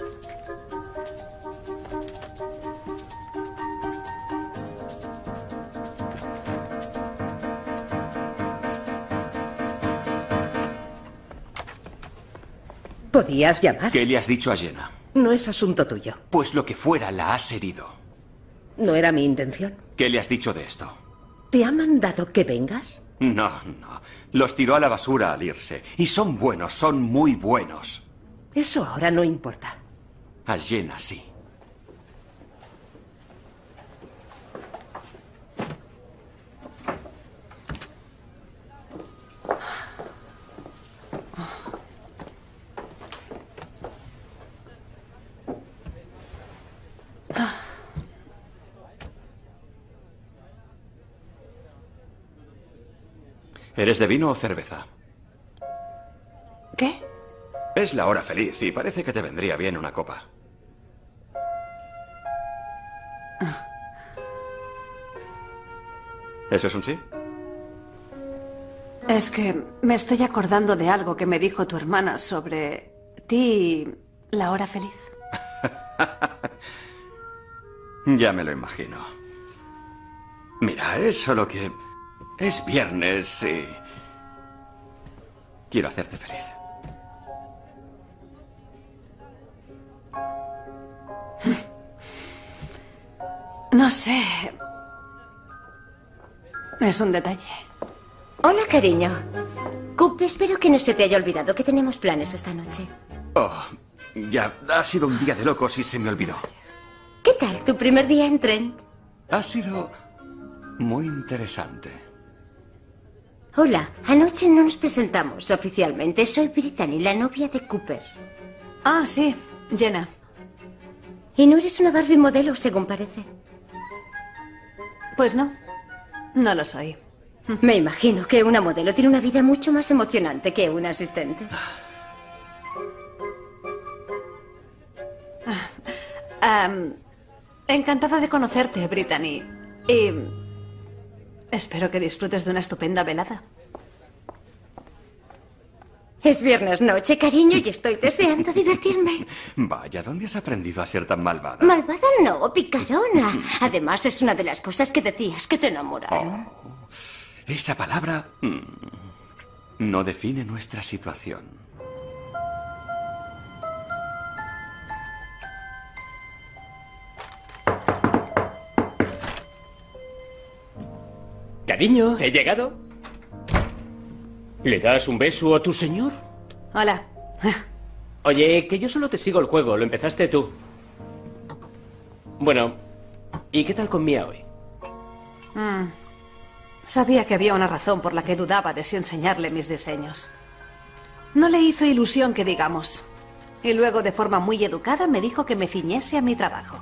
Speaker 7: ¿Podías llamar?
Speaker 2: ¿Qué le has dicho a Jenna?
Speaker 7: No es asunto tuyo.
Speaker 2: Pues lo que fuera, la has herido.
Speaker 7: No era mi intención.
Speaker 2: ¿Qué le has dicho de esto?
Speaker 7: ¿Te ha mandado que vengas?
Speaker 2: No, no. Los tiró a la basura al irse. Y son buenos, son muy buenos.
Speaker 7: Eso ahora no importa.
Speaker 2: A Jenna sí. ¿Eres de vino o cerveza?
Speaker 3: ¿Qué?
Speaker 2: Es la hora feliz y parece que te vendría bien una copa. ¿Eso es un sí?
Speaker 3: Es que me estoy acordando de algo que me dijo tu hermana sobre ti y la hora feliz.
Speaker 2: Ya me lo imagino. Mira, es solo que es viernes y quiero hacerte feliz.
Speaker 3: No sé. Es un detalle.
Speaker 4: Hola, cariño. Coop, espero que no se te haya olvidado que tenemos planes esta noche.
Speaker 2: Oh, ya, ha sido un día de locos y se me olvidó.
Speaker 4: ¿Qué tal tu primer día en Trent?
Speaker 2: Ha sido muy interesante.
Speaker 4: Hola, anoche no nos presentamos oficialmente. Soy Brittany, la novia de Cooper.
Speaker 3: Ah, sí, Jenna.
Speaker 4: Y no eres una Barbie modelo, según parece.
Speaker 3: Pues no, no lo soy.
Speaker 4: Me imagino que una modelo tiene una vida mucho más emocionante que un asistente.
Speaker 3: Encantada de conocerte, Brittany. Y espero que disfrutes de una estupenda velada.
Speaker 4: Es viernes noche, cariño, y estoy deseando divertirme.
Speaker 2: Vaya, ¿dónde has aprendido a ser tan malvada?
Speaker 4: Malvada no, picarona. Además, es una de las cosas que decías que te enamoraron.
Speaker 2: Oh, esa palabra no define nuestra situación.
Speaker 10: Cariño, he llegado. ¿Le das un beso a tu señor?
Speaker 3: Hola.
Speaker 10: Oye, que yo solo te sigo el juego, lo empezaste tú. Bueno, ¿y qué tal con Mia hoy?
Speaker 3: Sabía que había una razón por la que dudaba de si enseñarle mis diseños. No le hizo ilusión que digamos. Y luego, de forma muy educada, me dijo que me ciñese a mi trabajo.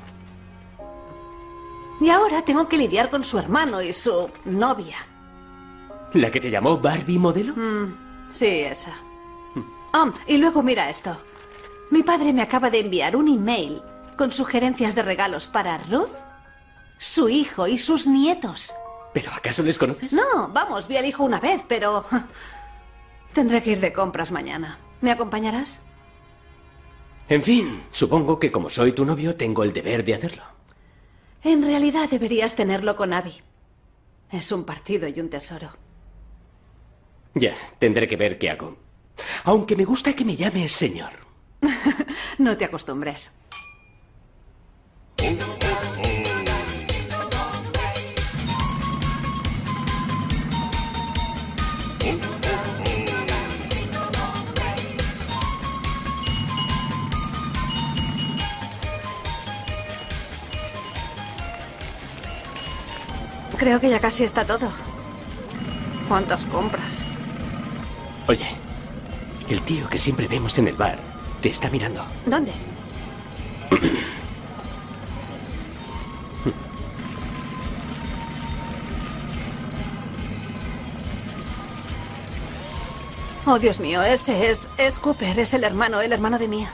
Speaker 3: Y ahora tengo que lidiar con su hermano y su novia.
Speaker 10: ¿La que te llamó Barbie modelo?
Speaker 3: Sí, esa. Y luego mira esto. Mi padre me acaba de enviar un email con sugerencias de regalos para Ruth Su hijo y sus nietos.
Speaker 10: ¿Pero acaso les conoces?
Speaker 3: No, vamos, vi al hijo una vez, pero... Tendré que ir de compras mañana. ¿Me acompañarás?
Speaker 10: En fin, supongo que como soy tu novio, tengo el deber de hacerlo.
Speaker 3: En realidad deberías tenerlo con Abby. Es un partido y un tesoro.
Speaker 10: Ya, tendré que ver qué hago. Aunque me gusta que me llames señor.
Speaker 3: No te acostumbres. Creo que ya casi está todo. ¿Cuántas compras?
Speaker 10: Oye, el tío que siempre vemos en el bar te está mirando.
Speaker 3: ¿Dónde? Oh, Dios mío, ese es Cooper, es el hermano de Mia.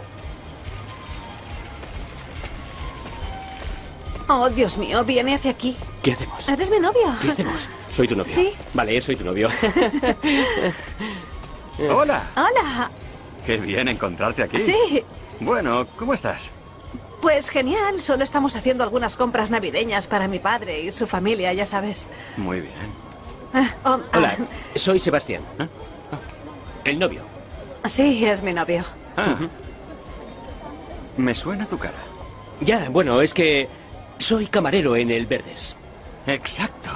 Speaker 3: Oh, Dios mío, viene hacia aquí.
Speaker 10: ¿Qué hacemos?
Speaker 3: ¿Eres mi novio?
Speaker 10: ¿Qué hacemos? Soy tu novio.
Speaker 3: Sí.
Speaker 10: Vale, soy tu novio.
Speaker 2: Hola.
Speaker 3: Hola.
Speaker 2: Qué bien encontrarte aquí.
Speaker 3: Sí.
Speaker 2: Bueno, ¿cómo estás?
Speaker 3: Pues genial, solo estamos haciendo algunas compras navideñas para mi padre y su familia, ya sabes.
Speaker 2: Muy bien.
Speaker 10: Hola, soy Sebastián. El novio.
Speaker 3: Sí, es mi novio.
Speaker 2: Me suena tu cara.
Speaker 10: Ya, bueno, es que soy camarero en el Verdes.
Speaker 2: Exacto.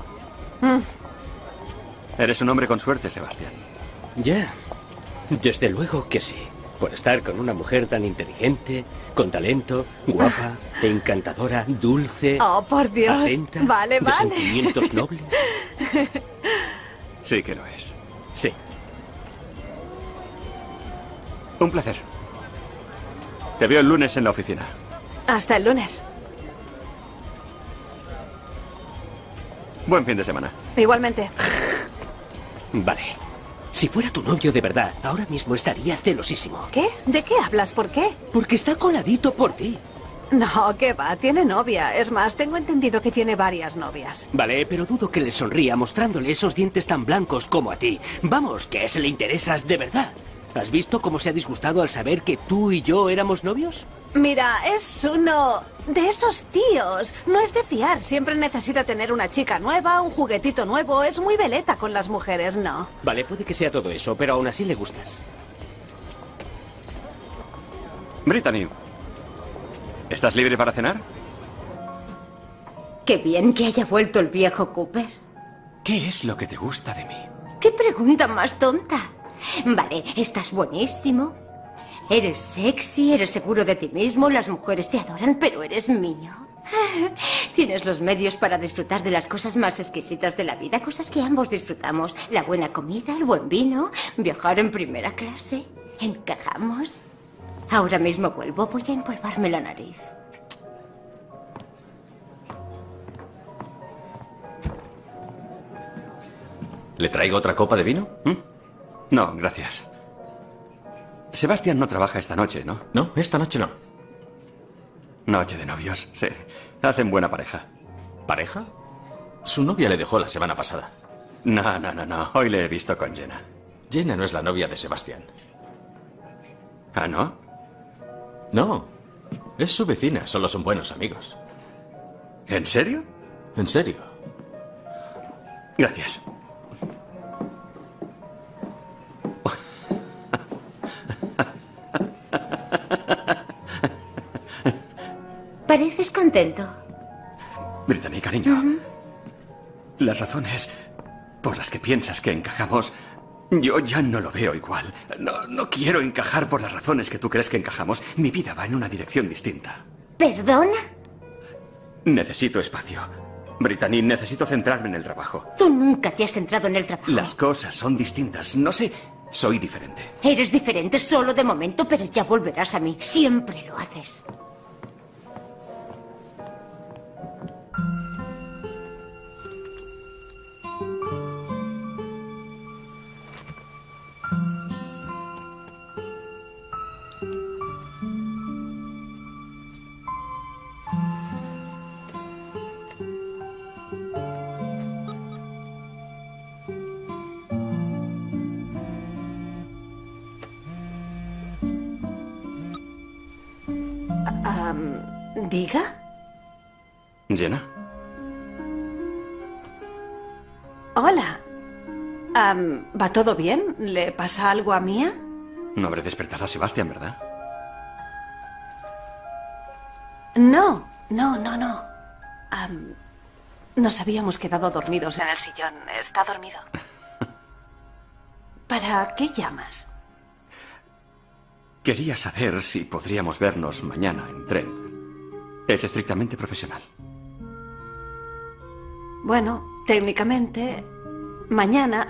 Speaker 2: Eres un hombre con suerte, Sebastián.
Speaker 10: Ya, desde luego que sí. Por estar con una mujer tan inteligente, con talento, guapa, encantadora, dulce.
Speaker 3: Oh, por Dios.
Speaker 10: Atenta,
Speaker 3: Vale,
Speaker 10: de
Speaker 3: vale.
Speaker 10: sentimientos nobles.
Speaker 2: Sí que lo es.
Speaker 10: Sí.
Speaker 2: Un placer. Te veo el lunes en la oficina.
Speaker 3: Hasta el lunes.
Speaker 2: Buen fin de semana.
Speaker 3: Igualmente.
Speaker 10: Vale. Si fuera tu novio de verdad, ahora mismo estaría celosísimo.
Speaker 3: ¿Qué? ¿De qué hablas? ¿Por qué?
Speaker 10: Porque está coladito por ti.
Speaker 3: No, ¿qué va? Tiene novia. Es más, tengo entendido que tiene varias novias.
Speaker 10: Vale, pero dudo que le sonría mostrándole esos dientes tan blancos como a ti. Vamos, que a ese le interesas de verdad. ¿Has visto cómo se ha disgustado al saber que tú y yo éramos novios?
Speaker 3: Mira, es uno de esos tíos. No es de fiar. Siempre necesita tener una chica nueva, un juguetito nuevo. Es muy veleta con las mujeres, ¿no?
Speaker 10: Vale, puede que sea todo eso, pero aún así le gustas.
Speaker 2: Brittany, ¿estás libre para cenar?
Speaker 4: Qué bien que haya vuelto el viejo Cooper.
Speaker 2: ¿Qué es lo que te gusta de mí?
Speaker 4: ¿Qué pregunta más tonta? Vale, estás buenísimo. Eres sexy, eres seguro de ti mismo, las mujeres te adoran, pero eres mío. Tienes los medios para disfrutar de las cosas más exquisitas de la vida, cosas que ambos disfrutamos. La buena comida, el buen vino, viajar en primera clase. ¿Encajamos? Ahora mismo vuelvo, voy a empolvarme la nariz.
Speaker 5: ¿Le traigo otra copa de vino?
Speaker 2: No, gracias. Sebastián no trabaja esta noche, ¿no?
Speaker 5: No, esta noche no.
Speaker 2: Noche de novios, sí. Hacen buena pareja.
Speaker 5: ¿Pareja? Su novia le dejó la semana pasada.
Speaker 2: No. Hoy le he visto con Jenna.
Speaker 5: Jenna no es la novia de Sebastián.
Speaker 2: ¿Ah, no?
Speaker 5: No. Es su vecina, solo son buenos amigos.
Speaker 2: ¿En serio?
Speaker 5: ¿En serio?
Speaker 2: Gracias.
Speaker 4: Pareces contento.
Speaker 2: Brittany, cariño. Las razones por las que piensas que encajamos, yo ya no lo veo igual. No quiero encajar por las razones que tú crees que encajamos. Mi vida va en una dirección distinta.
Speaker 4: ¿Perdona?
Speaker 2: Necesito espacio. Brittany, necesito centrarme en el trabajo.
Speaker 4: Tú nunca te has centrado en el trabajo.
Speaker 2: Las cosas son distintas. No sé, soy diferente.
Speaker 4: Eres diferente solo de momento, pero ya volverás a mí. Siempre lo haces.
Speaker 3: ¿Diga?
Speaker 2: Jenna.
Speaker 3: Hola. ¿Va todo bien? ¿Le pasa algo a Mia?
Speaker 2: No habré despertado a Sebastián, ¿verdad?
Speaker 3: No. Nos habíamos quedado dormidos en el sillón. Está dormido. ¿Para qué llamas?
Speaker 2: Quería saber si podríamos vernos mañana en Trent. Es estrictamente profesional.
Speaker 3: Bueno, técnicamente, mañana...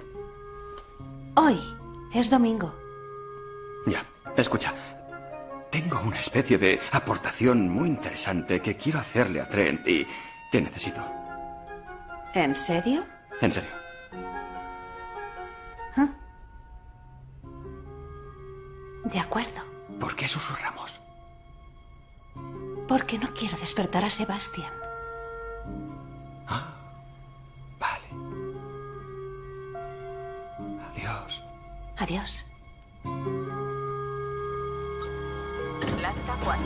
Speaker 3: hoy es domingo.
Speaker 2: Ya, escucha. Tengo una especie de aportación muy interesante que quiero hacerle a Trent y te necesito.
Speaker 3: ¿En serio?
Speaker 2: En serio.
Speaker 3: De acuerdo.
Speaker 2: ¿Por qué susurramos?
Speaker 3: Porque no quiero despertar a Sebastián.
Speaker 2: Ah, vale. Adiós.
Speaker 3: Adiós.
Speaker 11: Planta 4.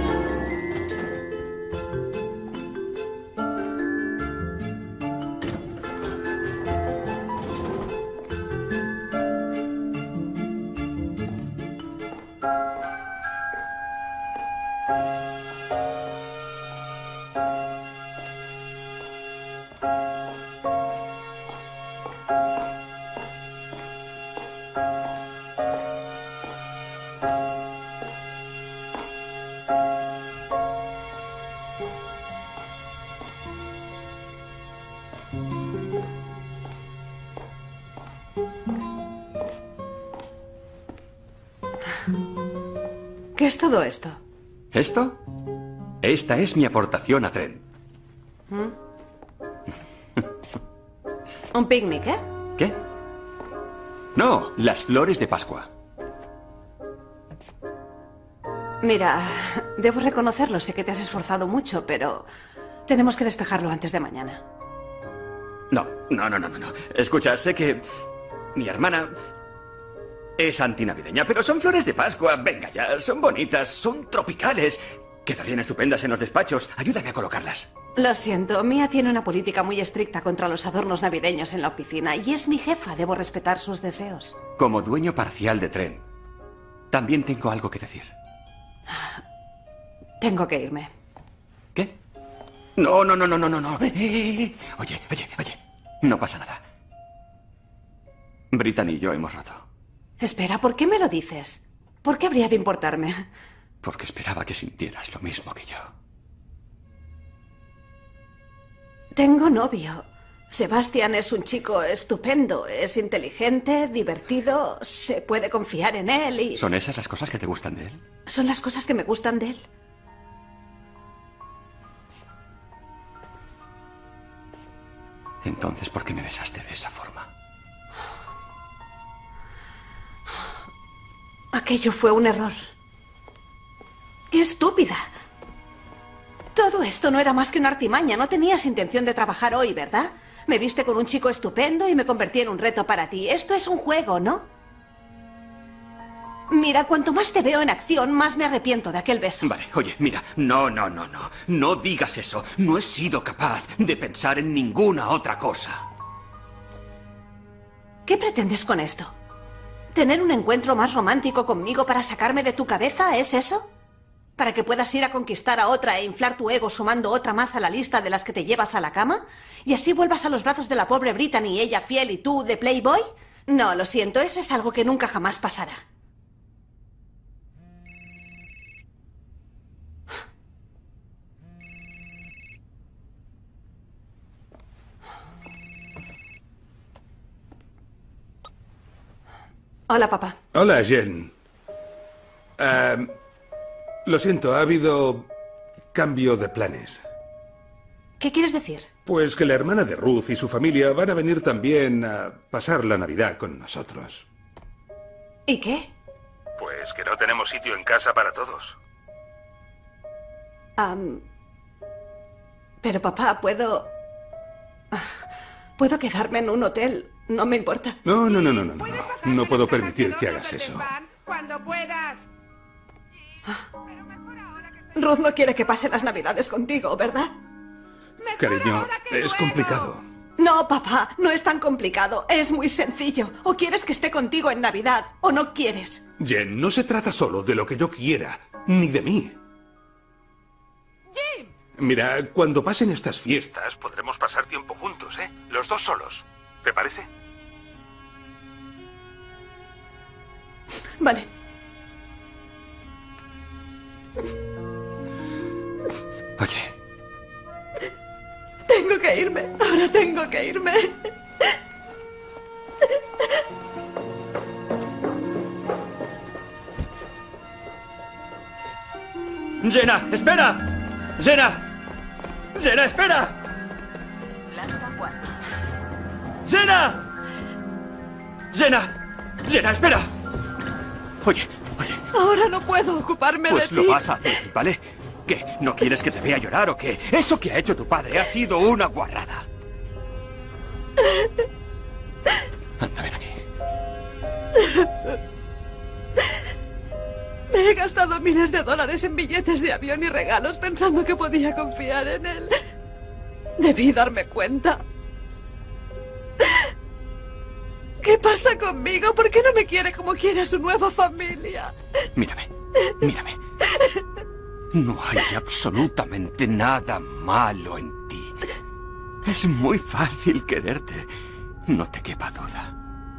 Speaker 3: ¿Qué es todo esto?
Speaker 2: ¿Esto? Esta es mi aportación a Trent.
Speaker 3: Un picnic, ¿eh?
Speaker 2: ¿Qué? No, las flores de Pascua.
Speaker 3: Mira, debo reconocerlo, sé que te has esforzado mucho, pero tenemos que despejarlo antes de mañana.
Speaker 2: No. Escucha, sé que mi hermana es antinavideña, pero son flores de Pascua. Venga ya, son bonitas, son tropicales. Quedarían estupendas en los despachos. Ayúdame a colocarlas.
Speaker 3: Lo siento, Mia tiene una política muy estricta contra los adornos navideños en la oficina y es mi jefa, debo respetar sus deseos.
Speaker 2: Como dueño parcial de Trent, también tengo algo que decir.
Speaker 3: Tengo que irme.
Speaker 2: ¿Qué? No. Oye. No pasa nada. Brittany y yo hemos roto.
Speaker 3: Espera, ¿por qué me lo dices? ¿Por qué habría de importarme?
Speaker 2: Porque esperaba que sintieras lo mismo que yo.
Speaker 3: Tengo novio. Sebastián es un chico estupendo, es inteligente, divertido, se puede confiar en él y...
Speaker 2: ¿Son esas las cosas que te gustan de él?
Speaker 3: Son las cosas que me gustan de él.
Speaker 2: Entonces, ¿por qué me besaste de esa forma?
Speaker 3: Aquello fue un error. ¡Qué estúpida! Todo esto no era más que una artimaña. No tenías intención de trabajar hoy, ¿verdad? Me viste con un chico estupendo y me convertí en un reto para ti. Esto es un juego, ¿no? Mira, cuanto más te veo en acción, más me arrepiento de aquel beso.
Speaker 2: Vale, oye, mira, no. No digas eso. No he sido capaz de pensar en ninguna otra cosa.
Speaker 3: ¿Qué pretendes con esto? ¿Tener un encuentro más romántico conmigo para sacarme de tu cabeza? ¿Es eso? ¿Para que puedas ir a conquistar a otra e inflar tu ego sumando otra más a la lista de las que te llevas a la cama? ¿Y así vuelvas a los brazos de la pobre Brittany, ella fiel y tú de Playboy? No, lo siento, eso es algo que nunca jamás pasará. Hola, papá.
Speaker 9: Hola, Jen. Lo siento, ha habido cambio de planes.
Speaker 3: ¿Qué quieres decir?
Speaker 9: Pues que la hermana de Ruth y su familia van a venir también a pasar la Navidad con nosotros.
Speaker 3: ¿Y qué?
Speaker 9: Pues que no tenemos sitio en casa para todos.
Speaker 3: Pero papá, puedo quedarme en un hotel. No me importa.
Speaker 9: No. No puedo permitir que hagas eso.
Speaker 12: Cuando puedas.
Speaker 3: Ruth no quiere que pase las Navidades contigo, ¿verdad?
Speaker 9: Cariño, es complicado.
Speaker 3: No, papá, no es tan complicado. Es muy sencillo. O quieres que esté contigo en Navidad, o no quieres.
Speaker 9: Jen, no se trata solo de lo que yo quiera, ni de mí.
Speaker 12: ¡Jim!
Speaker 9: Mira, cuando pasen estas fiestas podremos pasar tiempo juntos, ¿eh? Los dos solos. ¿Te parece?
Speaker 3: Vale.
Speaker 2: Oye,
Speaker 3: Tengo que irme. Ahora tengo que irme.
Speaker 2: Jenna, espera. Jenna. Jenna, espera.
Speaker 11: Planta 4.
Speaker 2: Jenna. Jenna. Jenna, espera. Oye, oye.
Speaker 3: Ahora no puedo ocuparme
Speaker 2: Pues
Speaker 3: de
Speaker 2: lo
Speaker 3: ti.
Speaker 2: vas a hacer, ¿vale? ¿Qué? ¿No quieres que te vea llorar o qué? Eso que ha hecho tu padre ha sido una guarrada. Anda, ven aquí.
Speaker 3: Me he gastado miles de dólares en billetes de avión y regalos pensando que podía confiar en él. Debí darme cuenta. ¿Qué pasa conmigo? ¿Por qué no me quiere como quiere a su nueva familia?
Speaker 2: Mírame, mírame. No hay absolutamente nada malo en ti. Es muy fácil quererte. No te quepa duda.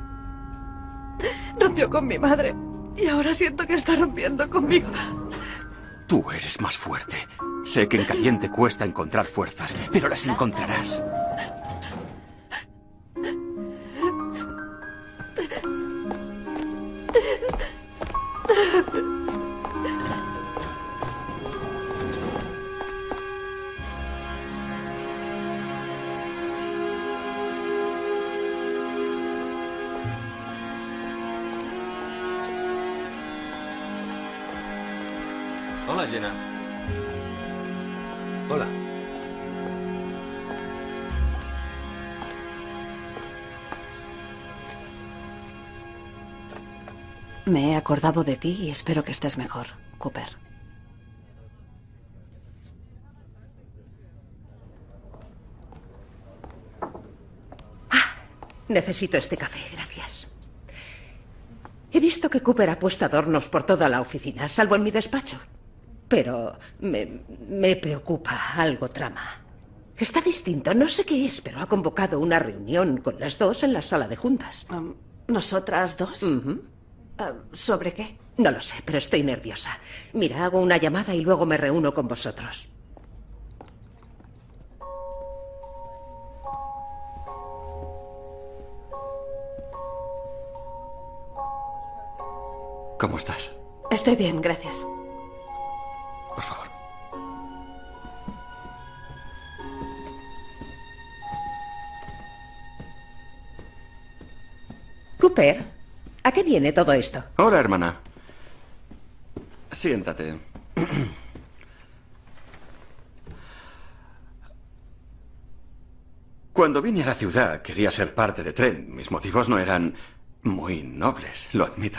Speaker 3: Rompió con mi madre y ahora siento que está rompiendo conmigo.
Speaker 2: Tú eres más fuerte. Sé que en caliente cuesta encontrar fuerzas, pero las encontrarás.
Speaker 5: Hola, Jenna. Hola.
Speaker 3: Me he acordado de ti y espero que estés mejor, Cooper.
Speaker 7: Necesito este café, gracias. He visto que Cooper ha puesto adornos por toda la oficina, salvo en mi despacho. Pero me preocupa, algo trama. Está distinto, no sé qué es, pero ha convocado una reunión con las dos en la sala de juntas.
Speaker 3: ¿Nosotras dos? ¿Sobre qué?
Speaker 7: No lo sé, pero estoy nerviosa. Mira, hago una llamada y luego me reúno con vosotros.
Speaker 2: ¿Cómo estás?
Speaker 3: Estoy bien, gracias.
Speaker 2: Por favor.
Speaker 7: Cooper, ¿a qué viene todo esto?
Speaker 2: Hola, hermana. Siéntate. Cuando vine a la ciudad quería ser parte de Trent. Mis motivos no eran muy nobles, lo admito.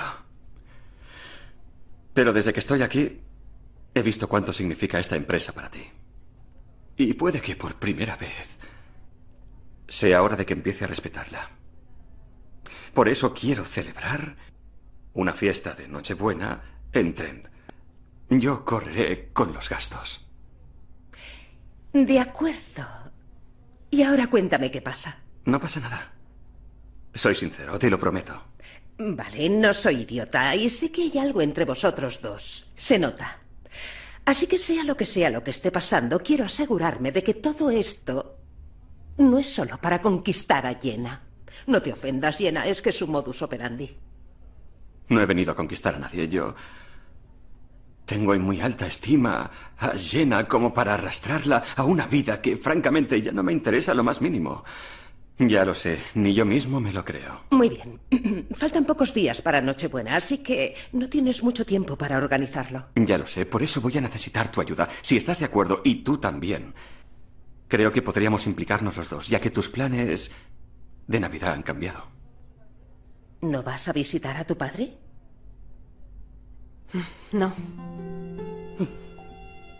Speaker 2: Pero desde que estoy aquí, he visto cuánto significa esta empresa para ti. Y puede que por primera vez sea hora de que empiece a respetarla. Por eso quiero celebrar una fiesta de Nochebuena en Trent. Yo correré con los gastos.
Speaker 7: De acuerdo. Y ahora cuéntame qué pasa.
Speaker 2: No pasa nada. Soy sincero, te lo prometo.
Speaker 7: Vale, no soy idiota y sé que hay algo entre vosotros dos. Se nota. Así que sea lo que esté pasando, quiero asegurarme de que todo esto no es solo para conquistar a Jenna. No te ofendas, Jenna, es que es su modus operandi.
Speaker 2: No he venido a conquistar a nadie. Yo tengo en muy alta estima a Jenna como para arrastrarla a una vida que, francamente, ya no me interesa lo más mínimo. Ya lo sé, ni yo mismo me lo creo.
Speaker 7: Muy bien. Faltan pocos días para Nochebuena, así que no tienes mucho tiempo para organizarlo.
Speaker 2: Ya lo sé, por eso voy a necesitar tu ayuda. Si estás de acuerdo, y tú también, creo que podríamos implicarnos los dos, ya que tus planes de Navidad han cambiado.
Speaker 7: ¿No vas a visitar a tu padre?
Speaker 3: No.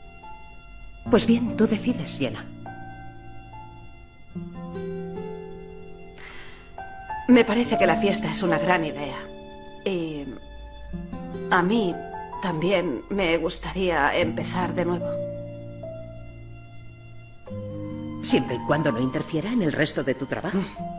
Speaker 7: Pues bien, tú decides, Jenna.
Speaker 3: Me parece que la fiesta es una gran idea. Y a mí también me gustaría empezar de nuevo.
Speaker 7: Siempre y cuando no interfiera en el resto de tu trabajo.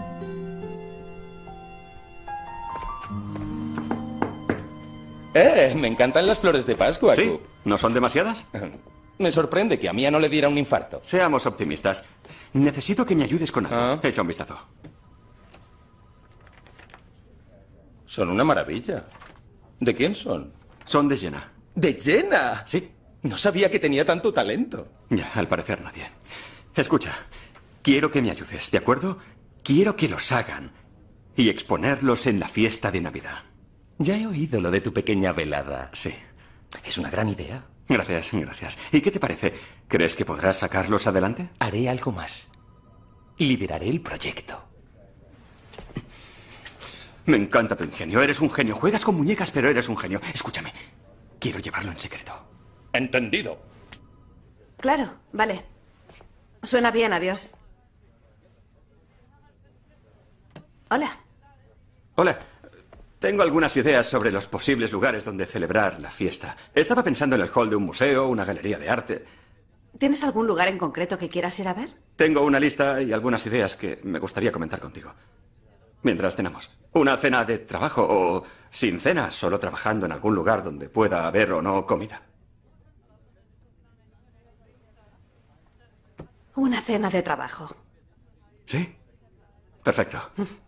Speaker 5: Me encantan las flores de Pascua.
Speaker 2: ¿Sí? ¿No son demasiadas?
Speaker 5: Me sorprende que a Mía no le diera un infarto.
Speaker 2: Seamos optimistas. Necesito que me ayudes con algo. Echa un vistazo.
Speaker 5: Son una maravilla. ¿De quién son?
Speaker 2: Son de Jenna.
Speaker 5: ¿De Jenna?
Speaker 2: Sí.
Speaker 5: No sabía que tenía tanto talento.
Speaker 2: Ya, al parecer nadie. Escucha, quiero que me ayudes, ¿de acuerdo? Quiero que los hagan y exponerlos en la fiesta de Navidad.
Speaker 5: Ya he oído lo de tu pequeña velada.
Speaker 2: Sí.
Speaker 5: Es una gran idea.
Speaker 2: Gracias, gracias. ¿Y qué te parece? ¿Crees que podrás sacarlos adelante?
Speaker 5: Haré algo más. Lideraré el proyecto.
Speaker 2: Me encanta tu ingenio. Eres un genio. Juegas con muñecas, pero eres un genio. Escúchame. Quiero llevarlo en secreto.
Speaker 5: Entendido.
Speaker 3: Claro, vale. Suena bien, adiós. Hola.
Speaker 2: Hola. Tengo algunas ideas sobre los posibles lugares donde celebrar la fiesta. Estaba pensando en el hall de un museo, una galería de arte.
Speaker 3: ¿Tienes algún lugar en concreto que quieras ir a ver?
Speaker 2: Tengo una lista y algunas ideas que me gustaría comentar contigo. Mientras cenamos. Una cena de trabajo o sin cena, solo trabajando en algún lugar donde pueda haber o no comida.
Speaker 3: Una cena de trabajo.
Speaker 2: ¿Sí? Perfecto.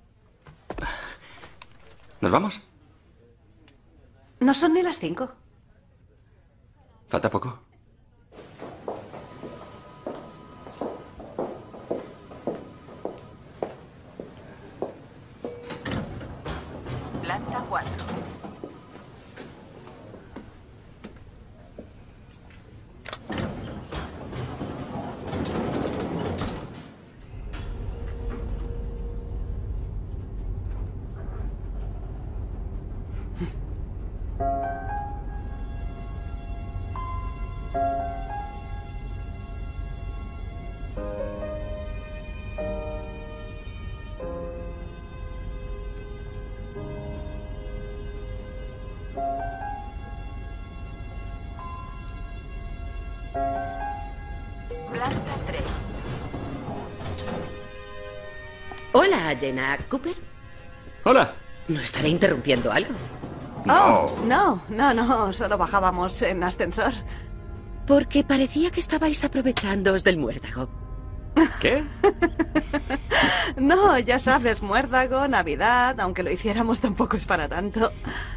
Speaker 2: ¿Nos vamos?
Speaker 3: No son ni las 5.
Speaker 2: ¿Falta poco?
Speaker 11: Planta 4. Planta 3.
Speaker 6: Hola, Jenna. ¿Cooper?
Speaker 2: Hola.
Speaker 6: ¿No estaré interrumpiendo algo?
Speaker 3: No, solo bajábamos en ascensor.
Speaker 6: Porque parecía que estabais aprovechándoos del muérdago.
Speaker 2: ¿Qué?
Speaker 3: No, ya sabes, muérdago, Navidad, aunque lo hiciéramos tampoco es para tanto.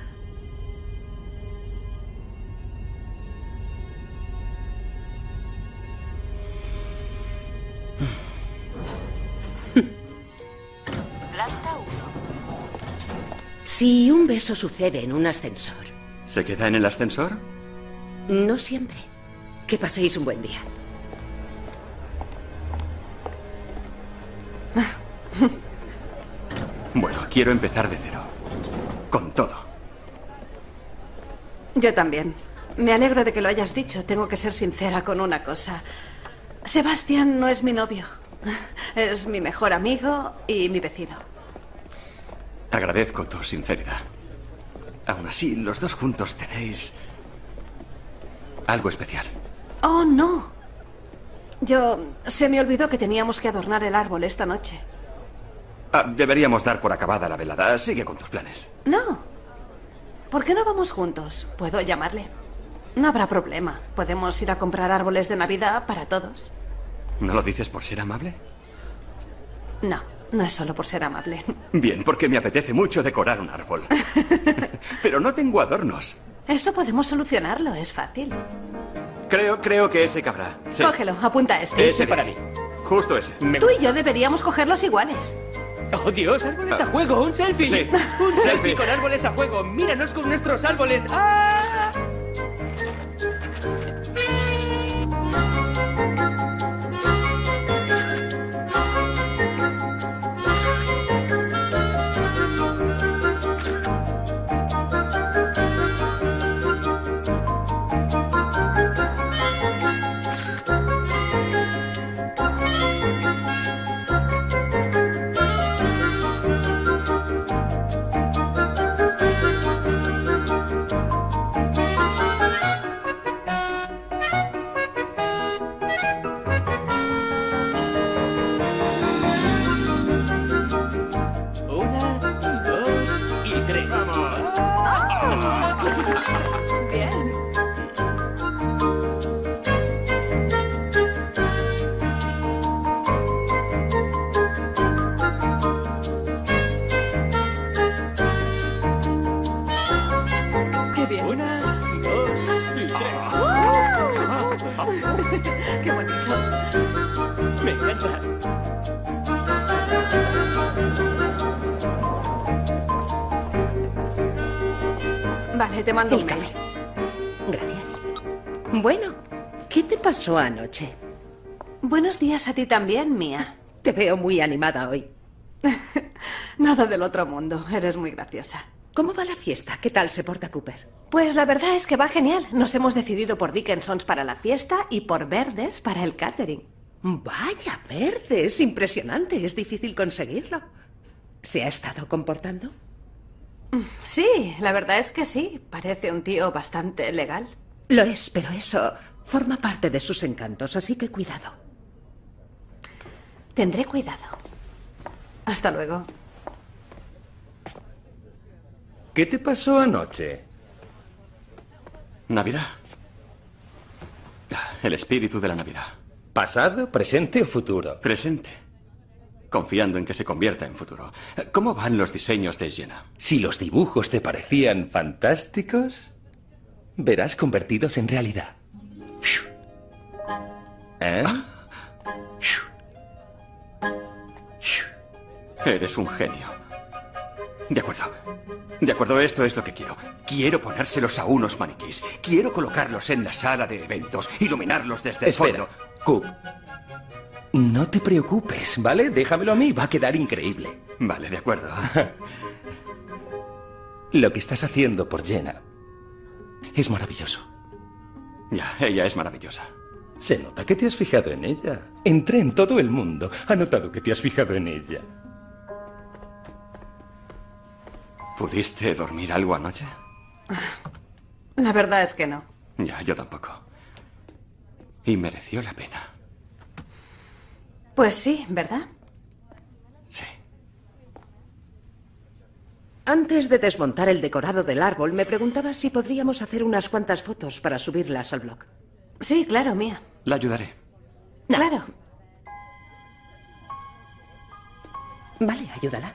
Speaker 11: Planta 1.
Speaker 6: Si un beso sucede en un ascensor,
Speaker 2: ¿Se queda en el ascensor?
Speaker 6: no siempre. Que paséis un buen día.
Speaker 2: Bueno, quiero empezar de cero. Con todo.
Speaker 3: Yo también. Me alegro de que lo hayas dicho. Tengo que ser sincera con una cosa. Sebastián no es mi novio. Es mi mejor amigo y mi vecino.
Speaker 2: Agradezco tu sinceridad. Aún así, los dos juntos tenéis algo especial.
Speaker 3: Oh, no. Se me olvidó que teníamos que adornar el árbol esta noche.
Speaker 2: Deberíamos dar por acabada la velada. Sigue con tus planes.
Speaker 3: No. ¿Por qué no vamos juntos? Puedo llamarle. No habrá problema. Podemos ir a comprar árboles de Navidad para todos.
Speaker 2: ¿No lo dices por ser amable?
Speaker 3: No, no es solo por ser amable.
Speaker 2: Bien, porque me apetece mucho decorar un árbol. Pero no tengo adornos.
Speaker 3: Eso podemos solucionarlo, es fácil.
Speaker 2: Creo que ese cabrá. Sí.
Speaker 3: Cógelo, apunta este.
Speaker 2: Ese para mí. Justo ese.
Speaker 3: Tú y yo deberíamos cogerlos iguales.
Speaker 10: ¡Oh, Dios! ¡Árboles a juego! ¡Un selfie!
Speaker 2: Sí.
Speaker 10: ¡Un selfie con árboles a juego! ¡Míranos con nuestros árboles! ¡Ah!
Speaker 3: Vale, te mando
Speaker 7: el
Speaker 3: un mail.
Speaker 7: café. Gracias. Bueno, ¿qué te pasó anoche?
Speaker 3: Buenos días a ti también, Mía.
Speaker 7: Te veo muy animada hoy.
Speaker 3: Nada del otro mundo. Eres muy graciosa.
Speaker 7: ¿Cómo va la fiesta? ¿Qué tal se porta Cooper?
Speaker 3: Pues la verdad es que va genial. Nos hemos decidido por Dickinsons para la fiesta y por Verdes para el catering.
Speaker 7: Vaya, Verdes. Impresionante. Es difícil conseguirlo. ¿Se ha estado comportando?
Speaker 3: Sí, la verdad es que sí. Parece un tío bastante legal.
Speaker 7: Lo es, pero eso forma parte de sus encantos, así que cuidado.
Speaker 3: Tendré cuidado. Hasta luego.
Speaker 5: ¿Qué te pasó anoche?
Speaker 2: Navidad. El espíritu de la Navidad.
Speaker 5: ¿Pasado, presente o futuro?
Speaker 2: Presente. Confiando en que se convierta en futuro. ¿Cómo van los diseños de Jenna?
Speaker 5: Si los dibujos te parecían fantásticos, verás convertidos en realidad. ¿Eh?
Speaker 2: Eres un genio. De acuerdo. De acuerdo, esto es lo que quiero. Quiero ponérselos a unos maniquís. Quiero colocarlos en la sala de eventos, iluminarlos desde el fondo.
Speaker 5: Coop. No te preocupes, ¿vale? Déjamelo a mí, va a quedar increíble.
Speaker 2: Vale, de acuerdo.
Speaker 5: Lo que estás haciendo por Jenna es maravilloso.
Speaker 2: Ya, ella es maravillosa.
Speaker 5: Se nota que te has fijado en ella. Entré en todo el mundo. Ha notado que te has fijado en ella.
Speaker 2: ¿Pudiste dormir algo anoche?
Speaker 3: La verdad es que no.
Speaker 2: Ya, yo tampoco. Y mereció la pena.
Speaker 3: Pues sí, ¿verdad?
Speaker 2: Sí.
Speaker 7: Antes de desmontar el decorado del árbol, me preguntaba si podríamos hacer unas cuantas fotos para subirlas al blog.
Speaker 3: Sí, claro, Mía.
Speaker 2: La ayudaré.
Speaker 7: No.
Speaker 3: Claro.
Speaker 7: Vale, ayúdala.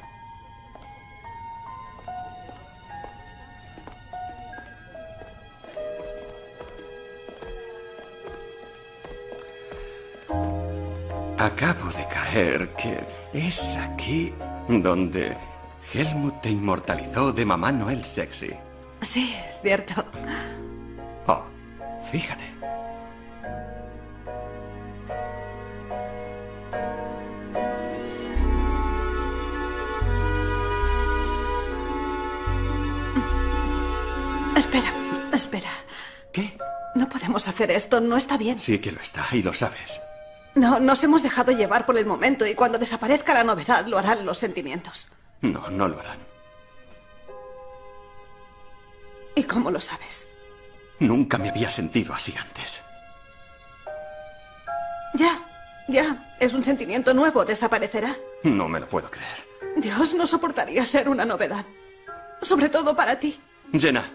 Speaker 2: Acabo de caer que es aquí donde Helmut te inmortalizó de Mamá Noel sexy.
Speaker 3: Sí, cierto.
Speaker 2: Oh, fíjate.
Speaker 3: Espera.
Speaker 2: ¿Qué?
Speaker 3: No podemos hacer esto, no está bien.
Speaker 2: Sí que lo está, y lo sabes.
Speaker 3: No, nos hemos dejado llevar por el momento y cuando desaparezca la novedad lo harán los sentimientos.
Speaker 2: No, no lo harán.
Speaker 3: ¿Y cómo lo sabes?
Speaker 2: Nunca me había sentido así antes.
Speaker 3: Ya. Es un sentimiento nuevo, desaparecerá.
Speaker 2: No me lo puedo creer.
Speaker 3: Dios, no soportaría ser una novedad. Sobre todo para ti.
Speaker 2: Jenna.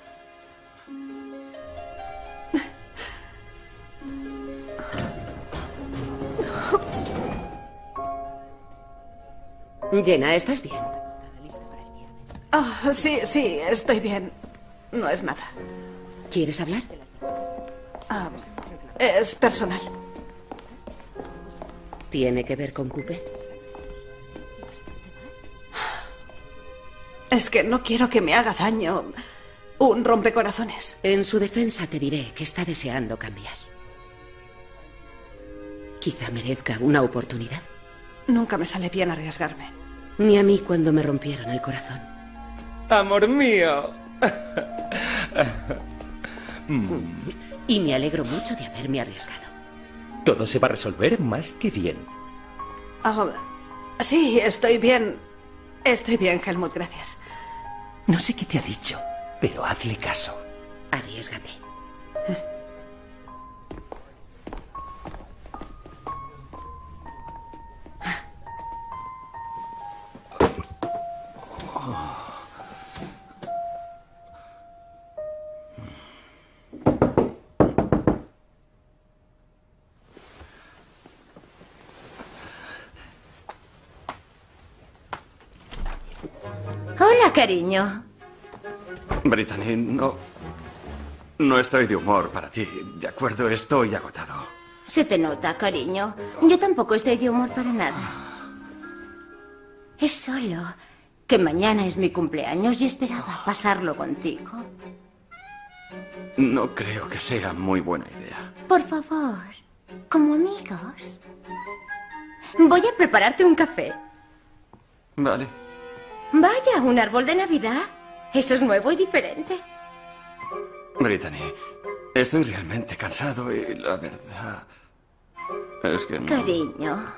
Speaker 6: Jenna, ¿estás bien?
Speaker 3: Oh, sí, estoy bien. No es nada.
Speaker 6: ¿Quieres hablar?
Speaker 3: Es personal.
Speaker 6: ¿Tiene que ver con Cooper?
Speaker 3: Es que no quiero que me haga daño un rompecorazones.
Speaker 6: En su defensa te diré que está deseando cambiar. Quizá merezca una oportunidad.
Speaker 3: Nunca me sale bien arriesgarme.
Speaker 6: Ni a mí cuando me rompieron el corazón.
Speaker 5: Amor mío.
Speaker 6: Y me alegro mucho de haberme arriesgado.
Speaker 5: Todo se va a resolver más que bien.
Speaker 3: Sí, estoy bien. Estoy bien, Helmut, gracias.
Speaker 5: No sé qué te ha dicho, pero hazle caso.
Speaker 6: Arriésgate.
Speaker 4: Hola, cariño.
Speaker 2: Brittany, no estoy de humor para ti. De acuerdo, estoy agotado.
Speaker 4: Se te nota, cariño. Yo tampoco estoy de humor para nada. Es solo que mañana es mi cumpleaños y esperaba pasarlo contigo.
Speaker 2: No creo que sea muy buena idea.
Speaker 4: Por favor, como amigos. Voy a prepararte un café.
Speaker 2: Vale.
Speaker 4: Vaya, un árbol de Navidad. Eso es nuevo y diferente.
Speaker 2: Brittany, estoy realmente cansado y la verdad es que no.
Speaker 4: Cariño.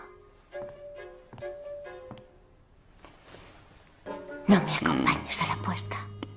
Speaker 4: No me acompañes a la puerta.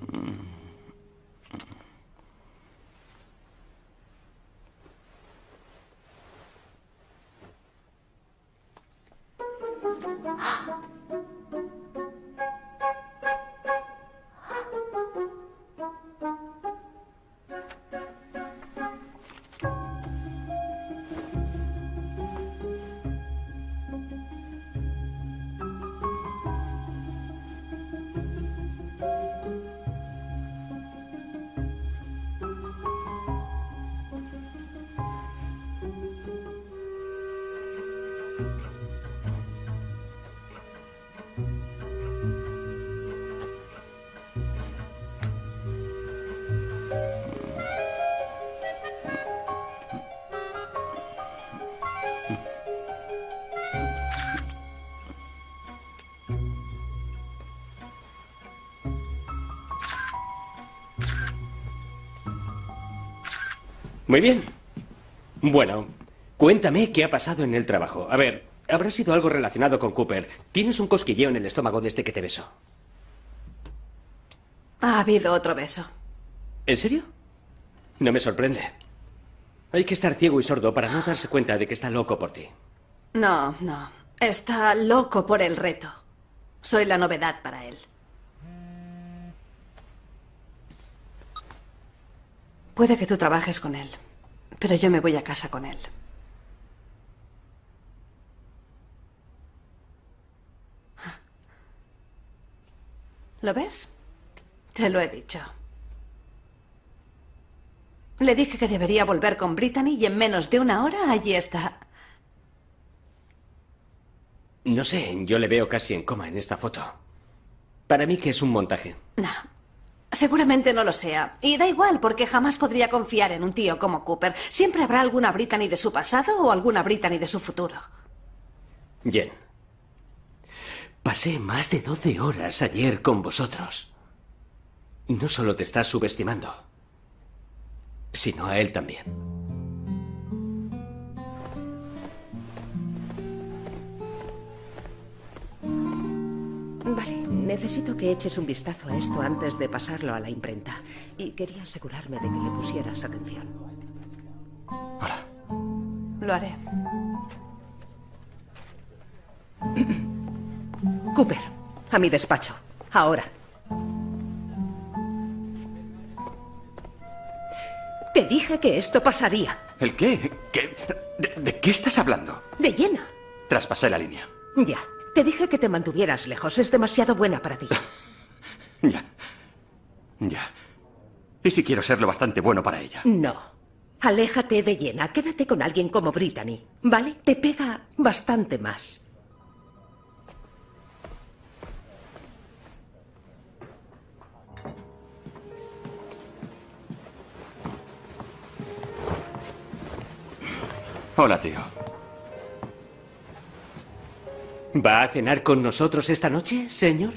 Speaker 10: Muy bien. Bueno, cuéntame qué ha pasado en el trabajo. A ver, habrá sido algo relacionado con Cooper. Tienes un cosquilleo en el estómago desde que te besó.
Speaker 3: Ha habido otro beso.
Speaker 10: ¿En serio? No me sorprende. Hay que estar ciego y sordo para no darse cuenta de que está loco por ti.
Speaker 3: No, no. Está loco por el reto. Soy la novedad para él. Puede que tú trabajes con él, pero yo me voy a casa con él. ¿Lo ves? Te lo he dicho. Le dije que debería volver con Brittany y en menos de una hora allí está.
Speaker 10: No sé, yo le veo casi en coma en esta foto. Para mí que es un montaje.
Speaker 3: No, seguramente no lo sea. Y da igual, porque jamás podría confiar en un tío como Cooper. Siempre habrá alguna Brittany de su pasado o alguna Brittany de su futuro.
Speaker 10: Jen, pasé más de 12 horas ayer con vosotros. No solo te estás subestimando, sino a él también.
Speaker 7: Vale, necesito que eches un vistazo a esto antes de pasarlo a la imprenta. Y quería asegurarme de que le pusieras atención.
Speaker 2: Hola.
Speaker 3: Lo haré.
Speaker 7: Cooper, a mi despacho. Ahora. Te dije que esto pasaría.
Speaker 2: ¿El qué? ¿De qué estás hablando?
Speaker 7: De Jenna.
Speaker 2: Traspasé la línea.
Speaker 7: Ya. Te dije que te mantuvieras lejos. Es demasiado buena para ti.
Speaker 2: Ya. ¿Y si quiero ser lo bastante bueno para ella?
Speaker 7: No. Aléjate de Jenna. Quédate con alguien como Brittany. ¿Vale? Te pega bastante más.
Speaker 2: Hola, tío.
Speaker 10: ¿Va a cenar con nosotros esta noche, señor?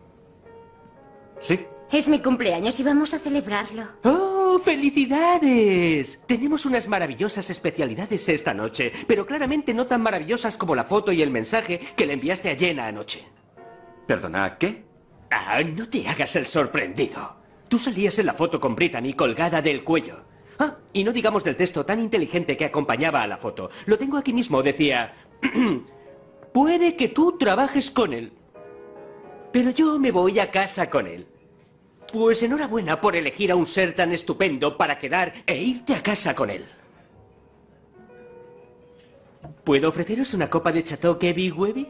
Speaker 2: Sí.
Speaker 4: Es mi cumpleaños y vamos a celebrarlo.
Speaker 10: ¡Oh, felicidades! Tenemos unas maravillosas especialidades esta noche, pero claramente no tan maravillosas como la foto y el mensaje que le enviaste a Jenna anoche.
Speaker 2: ¿Perdona, qué?
Speaker 10: Ah, no te hagas el sorprendido. Tú salías en la foto con Brittany colgada del cuello. Ah, y no digamos del texto tan inteligente que acompañaba a la foto. Lo tengo aquí mismo, decía... Puede que tú trabajes con él, pero yo me voy a casa con él. Pues enhorabuena por elegir a un ser tan estupendo para quedar e irte a casa con él. ¿Puedo ofreceros una copa de Chateau Kevi Webby?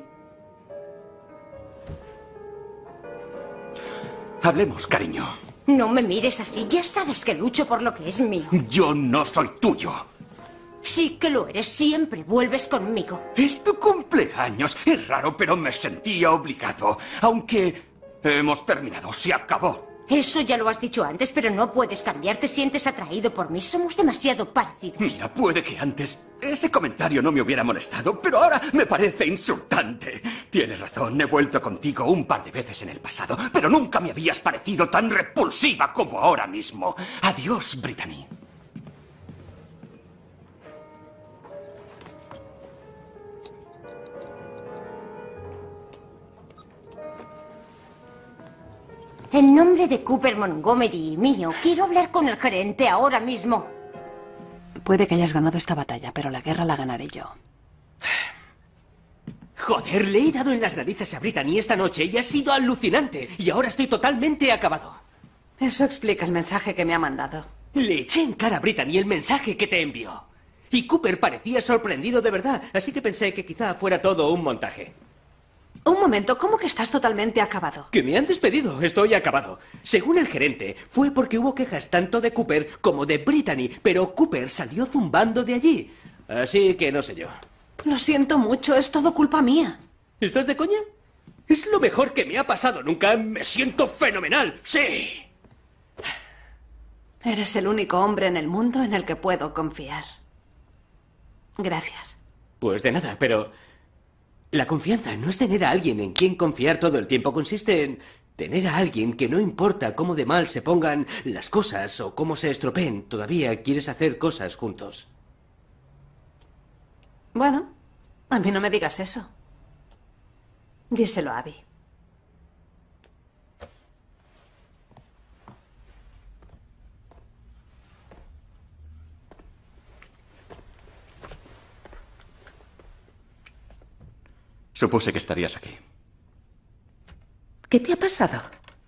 Speaker 2: Hablemos, cariño.
Speaker 4: No me mires así. Ya sabes que lucho por lo que es mío.
Speaker 2: Yo no soy tuyo.
Speaker 4: Sí que lo eres. Siempre vuelves conmigo.
Speaker 2: Es tu cumpleaños. Es raro, pero me sentía obligado. Aunque Hemos terminado. Se acabó.
Speaker 4: Eso ya lo has dicho antes, pero no puedes cambiar. Te sientes atraído por mí. Somos demasiado parecidos.
Speaker 2: Mira, puede que antes ese comentario no me hubiera molestado, pero ahora me parece insultante. Tienes razón, he vuelto contigo un par de veces en el pasado, pero nunca me habías parecido tan repulsiva como ahora mismo. Adiós, Brittany.
Speaker 4: En nombre de Cooper Montgomery y mío, quiero hablar con el gerente ahora mismo.
Speaker 3: Puede que hayas ganado esta batalla, pero la guerra la ganaré yo.
Speaker 10: Joder, le he dado en las narices a Brittany esta noche y ha sido alucinante. Y ahora estoy totalmente acabado.
Speaker 3: Eso explica el mensaje que me ha mandado.
Speaker 10: Le eché en cara a Brittany el mensaje que te envió. Y Cooper parecía sorprendido de verdad, así que pensé que quizá fuera todo un montaje.
Speaker 3: Un momento, ¿cómo que estás totalmente acabado?
Speaker 10: Que me han despedido, estoy acabado. Según el gerente, fue porque hubo quejas tanto de Cooper como de Brittany, pero Cooper salió zumbando de allí. Así que no sé yo.
Speaker 3: Lo siento mucho, es todo culpa mía.
Speaker 10: ¿Estás de coña? Es lo mejor que me ha pasado nunca. Me siento fenomenal, sí.
Speaker 3: Eres el único hombre en el mundo en el que puedo confiar. Gracias.
Speaker 10: Pues de nada, pero la confianza no es tener a alguien en quien confiar todo el tiempo. Consiste en tener a alguien que no importa cómo de mal se pongan las cosas o cómo se estropeen, todavía quieres hacer cosas juntos.
Speaker 3: Bueno, a mí no me digas eso. Díselo a Abby.
Speaker 2: Supuse que estarías aquí.
Speaker 7: ¿Qué te ha pasado?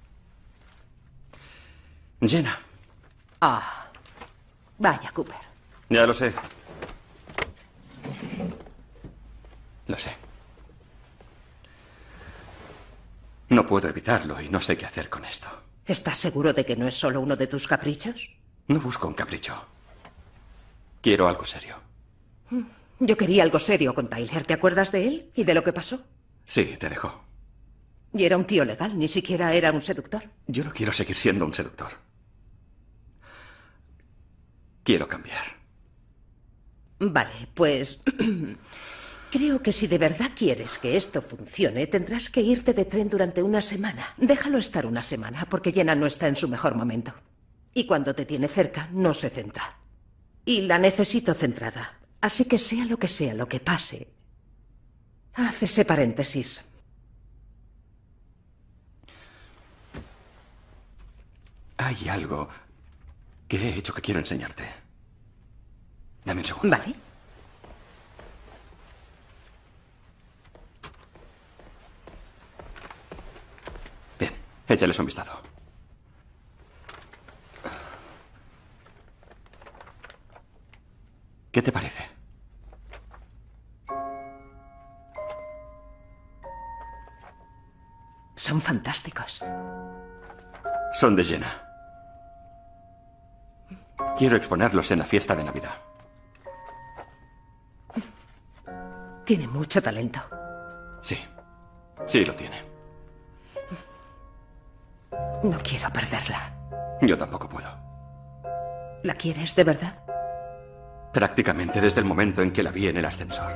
Speaker 2: Jenna.
Speaker 7: Ah, vaya, Cooper.
Speaker 2: Ya lo sé. Lo sé. No puedo evitarlo y no sé qué hacer con esto.
Speaker 7: ¿Estás seguro de que no es solo uno de tus caprichos?
Speaker 2: No busco un capricho. Quiero algo serio.
Speaker 7: Yo quería algo serio con Tyler. ¿Te acuerdas de él y de lo que pasó?
Speaker 2: Sí, te dejó.
Speaker 7: Y era un tío legal, ni siquiera era un seductor.
Speaker 2: Yo no quiero seguir siendo un seductor. Quiero cambiar.
Speaker 7: Vale, pues creo que si de verdad quieres que esto funcione, tendrás que irte de tren durante una semana. Déjalo estar una semana, porque Jenna no está en su mejor momento. Y cuando te tiene cerca, no se centra. Y la necesito centrada. Así que sea lo que pase, haz ese paréntesis.
Speaker 2: Hay algo que he hecho que quiero enseñarte. Dame un segundo.
Speaker 7: Vale.
Speaker 2: Bien, échales un vistazo. ¿Qué te parece?
Speaker 7: Son fantásticos.
Speaker 2: Son de Jenna. Quiero exponerlos en la fiesta de Navidad.
Speaker 7: Tiene mucho talento.
Speaker 2: Sí, sí lo tiene.
Speaker 7: No quiero perderla.
Speaker 2: Yo tampoco puedo.
Speaker 7: ¿La quieres de verdad?
Speaker 2: Prácticamente desde el momento en que la vi en el ascensor.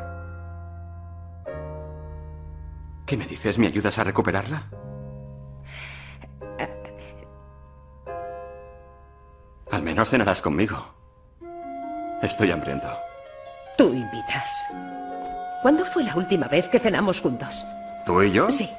Speaker 2: ¿Qué me dices? ¿Me ayudas a recuperarla? Al menos cenarás conmigo. Estoy hambriento.
Speaker 7: Tú invitas. ¿Cuándo fue la última vez que cenamos juntos?
Speaker 2: ¿Tú y yo?
Speaker 7: Sí.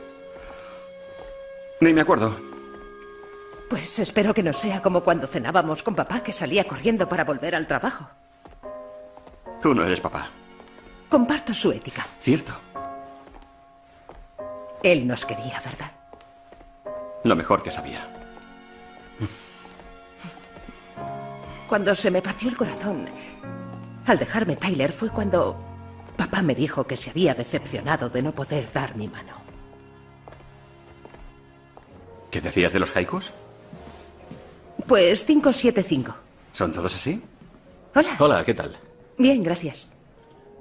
Speaker 2: Ni me acuerdo.
Speaker 7: Pues espero que no sea como cuando cenábamos con papá, que salía corriendo para volver al trabajo.
Speaker 2: Tú no eres papá.
Speaker 7: Comparto su ética.
Speaker 2: Cierto.
Speaker 7: Él nos quería, ¿verdad?
Speaker 2: Lo mejor que sabía.
Speaker 7: Cuando se me partió el corazón al dejarme Tyler fue cuando papá me dijo que se había decepcionado de no poder dar mi mano.
Speaker 2: ¿Qué decías de los haikus?
Speaker 7: Pues 575.
Speaker 2: ¿Son todos así?
Speaker 7: Hola.
Speaker 5: Hola, ¿qué tal?
Speaker 7: Bien, gracias.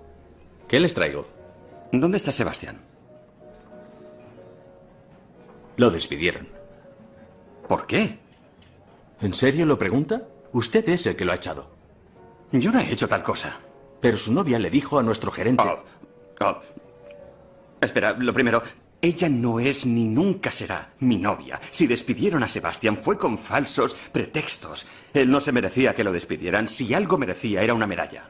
Speaker 5: ¿Qué les traigo?
Speaker 2: ¿Dónde está Sebastián?
Speaker 5: Lo despidieron.
Speaker 2: ¿Por qué?
Speaker 5: ¿En serio lo pregunta? Usted es el que lo ha echado.
Speaker 2: Yo no he hecho tal cosa.
Speaker 5: Pero su novia le dijo a nuestro gerente...
Speaker 2: Espera, lo primero, ella no es ni nunca será mi novia. Si despidieron a Sebastián fue con falsos pretextos. Él no se merecía que lo despidieran. Si algo merecía era una medalla.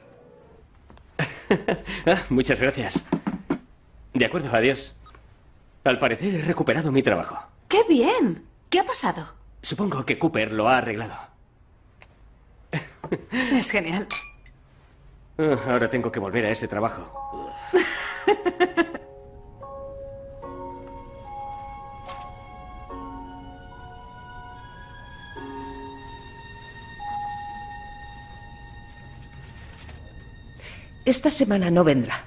Speaker 10: Muchas gracias. De acuerdo, adiós. Al parecer he recuperado mi trabajo.
Speaker 3: ¡Qué bien! ¿Qué ha pasado?
Speaker 10: Supongo que Cooper lo ha arreglado.
Speaker 3: Es genial.
Speaker 10: Ahora tengo que volver a ese trabajo.
Speaker 7: Esta semana no vendrá.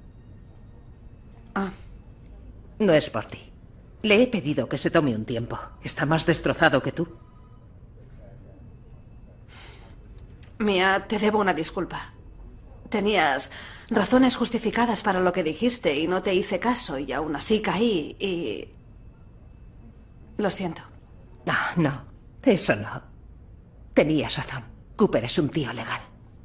Speaker 7: No es por ti. Le he pedido que se tome un tiempo. Está más destrozado que tú.
Speaker 3: Mía, te debo una disculpa. Tenías razones justificadas para lo que dijiste y no te hice caso y aún así caí y... Lo siento.
Speaker 7: No, eso no. Tenías razón. Cooper es un tío legal.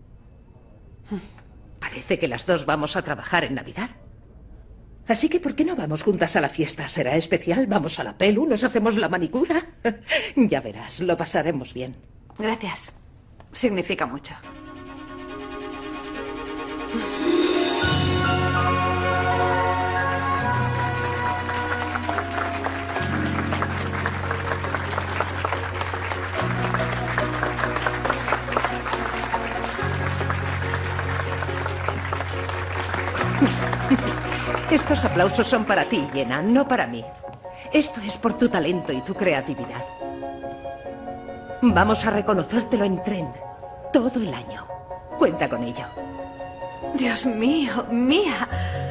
Speaker 7: Parece que las dos vamos a trabajar en Navidad. Así que, ¿por qué no vamos juntas a la fiesta? ¿Será especial? ¿Vamos a la pelu? ¿Nos hacemos la manicura? Ya verás, lo pasaremos bien.
Speaker 3: Gracias. Significa mucho.
Speaker 7: Estos aplausos son para ti, Jenna, no para mí. Esto es por tu talento y tu creatividad. Vamos a reconocértelo en Trend todo el año. Cuenta con ello.
Speaker 3: Dios mío, Mía.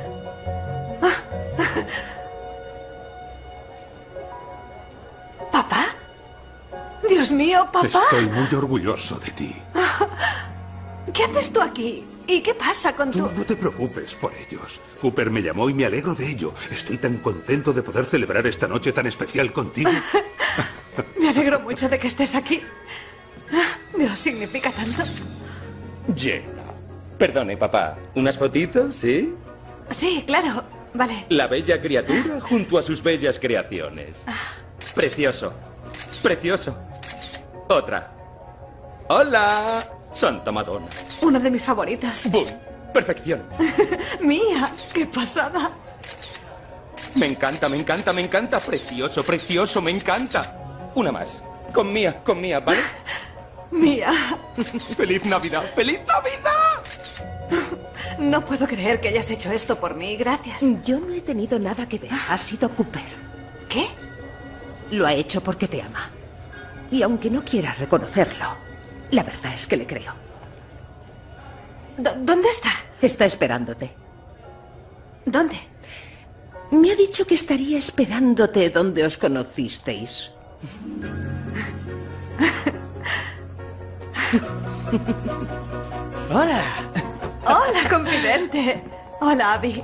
Speaker 3: ¿Papá? Dios mío, papá.
Speaker 9: Estoy muy orgulloso de ti.
Speaker 3: ¿Qué haces tú aquí? ¿Y qué pasa con
Speaker 9: Tú no te preocupes por ellos. Cooper me llamó y me alegro de ello. Estoy tan contento de poder celebrar esta noche tan especial contigo.
Speaker 3: Me alegro mucho de que estés aquí. Dios, significa tanto.
Speaker 5: Jenna. Perdone, papá. ¿Unas fotitos, sí?
Speaker 3: Sí, claro. Vale.
Speaker 5: La bella criatura junto a sus bellas creaciones. Precioso. Precioso. Otra. ¡Hola! Santa Madonna.
Speaker 3: Uno de mis favoritos.
Speaker 5: ¡Bum! Perfección.
Speaker 3: Mía, qué pasada.
Speaker 5: Me encanta, me encanta, me encanta. Precioso, precioso, me encanta. Una más. Con Mía, ¿vale?
Speaker 3: Mía.
Speaker 5: ¡Feliz Navidad! ¡Feliz Navidad!
Speaker 3: No puedo creer que hayas hecho esto por mí. Gracias.
Speaker 7: Yo no he tenido nada que ver. Ha sido Cooper.
Speaker 3: ¿Qué?
Speaker 7: Lo ha hecho porque te ama. Y aunque no quieras reconocerlo, la verdad es que le creo.
Speaker 3: ¿Dónde está?
Speaker 7: Está esperándote.
Speaker 3: ¿Dónde?
Speaker 7: Me ha dicho que estaría esperándote donde os conocisteis.
Speaker 10: ¡Hola!
Speaker 3: Hola, confidente. Hola, Abby.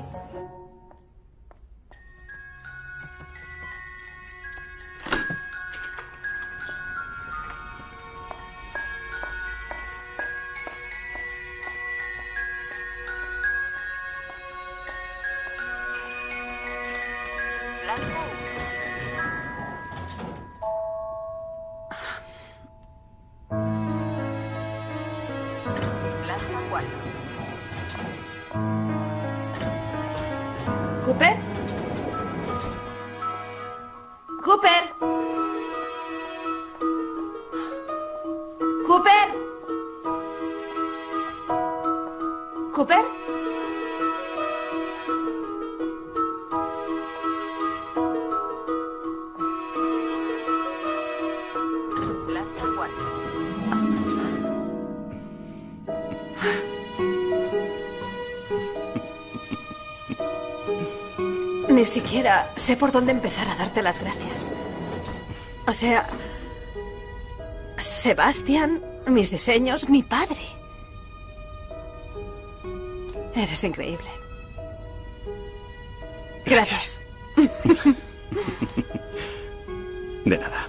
Speaker 3: ¿Cooper? ¿Cooper? ¿Cooper? ¿Cooper?
Speaker 11: Planta 4.
Speaker 3: Ni siquiera sé por dónde empezar a darte las gracias. O sea, Sebastián, mis diseños, mi padre. Eres increíble. Gracias.
Speaker 2: De nada.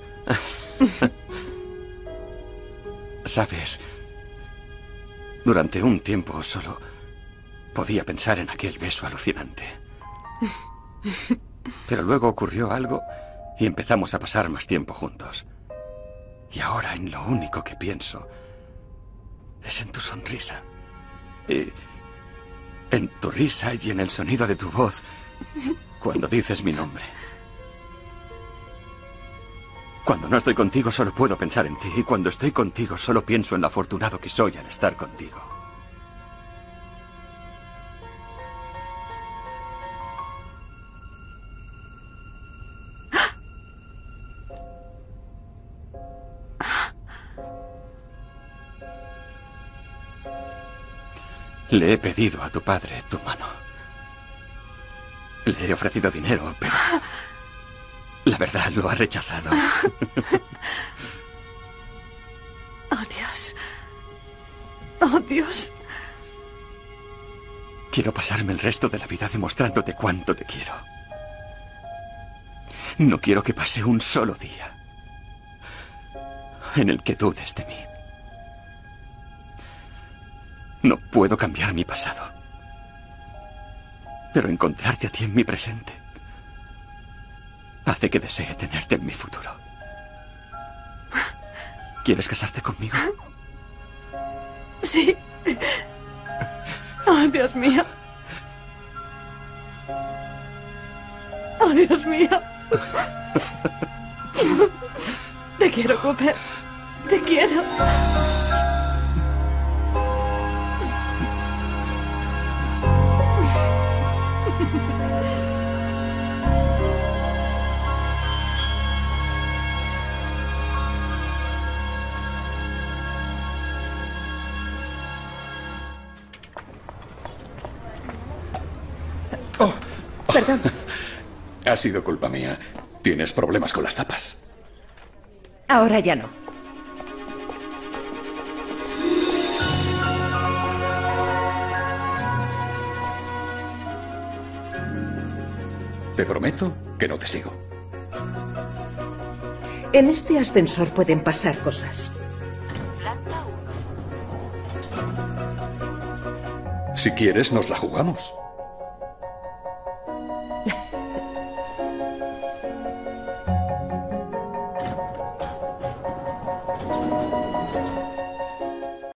Speaker 2: Sabes, durante un tiempo solo podía pensar en aquel beso alucinante. Pero luego ocurrió algo y empezamos a pasar más tiempo juntos. Y ahora en lo único que pienso es en tu sonrisa. Y en tu risa y en el sonido de tu voz cuando dices mi nombre. Cuando no estoy contigo solo puedo pensar en ti, y cuando estoy contigo solo pienso en lo afortunado que soy al estar contigo. Le he pedido a tu padre tu mano. Le he ofrecido dinero, pero la verdad lo ha rechazado.
Speaker 3: Oh, Dios. Oh, Dios.
Speaker 2: Quiero pasarme el resto de la vida demostrándote cuánto te quiero. No quiero que pase un solo día en el que dudes de mí. No puedo cambiar mi pasado, pero encontrarte a ti en mi presente hace que desee tenerte en mi futuro. ¿Quieres casarte conmigo?
Speaker 3: Sí. Oh, Dios mío. Oh, Dios mío. Te quiero, Cooper. Te quiero. Perdón.
Speaker 12: Ha sido culpa mía. Tienes problemas con las tapas.
Speaker 7: Ahora ya no.
Speaker 12: Te prometo que no te sigo.
Speaker 7: En este ascensor pueden pasar cosas.
Speaker 12: Si quieres, nos la jugamos.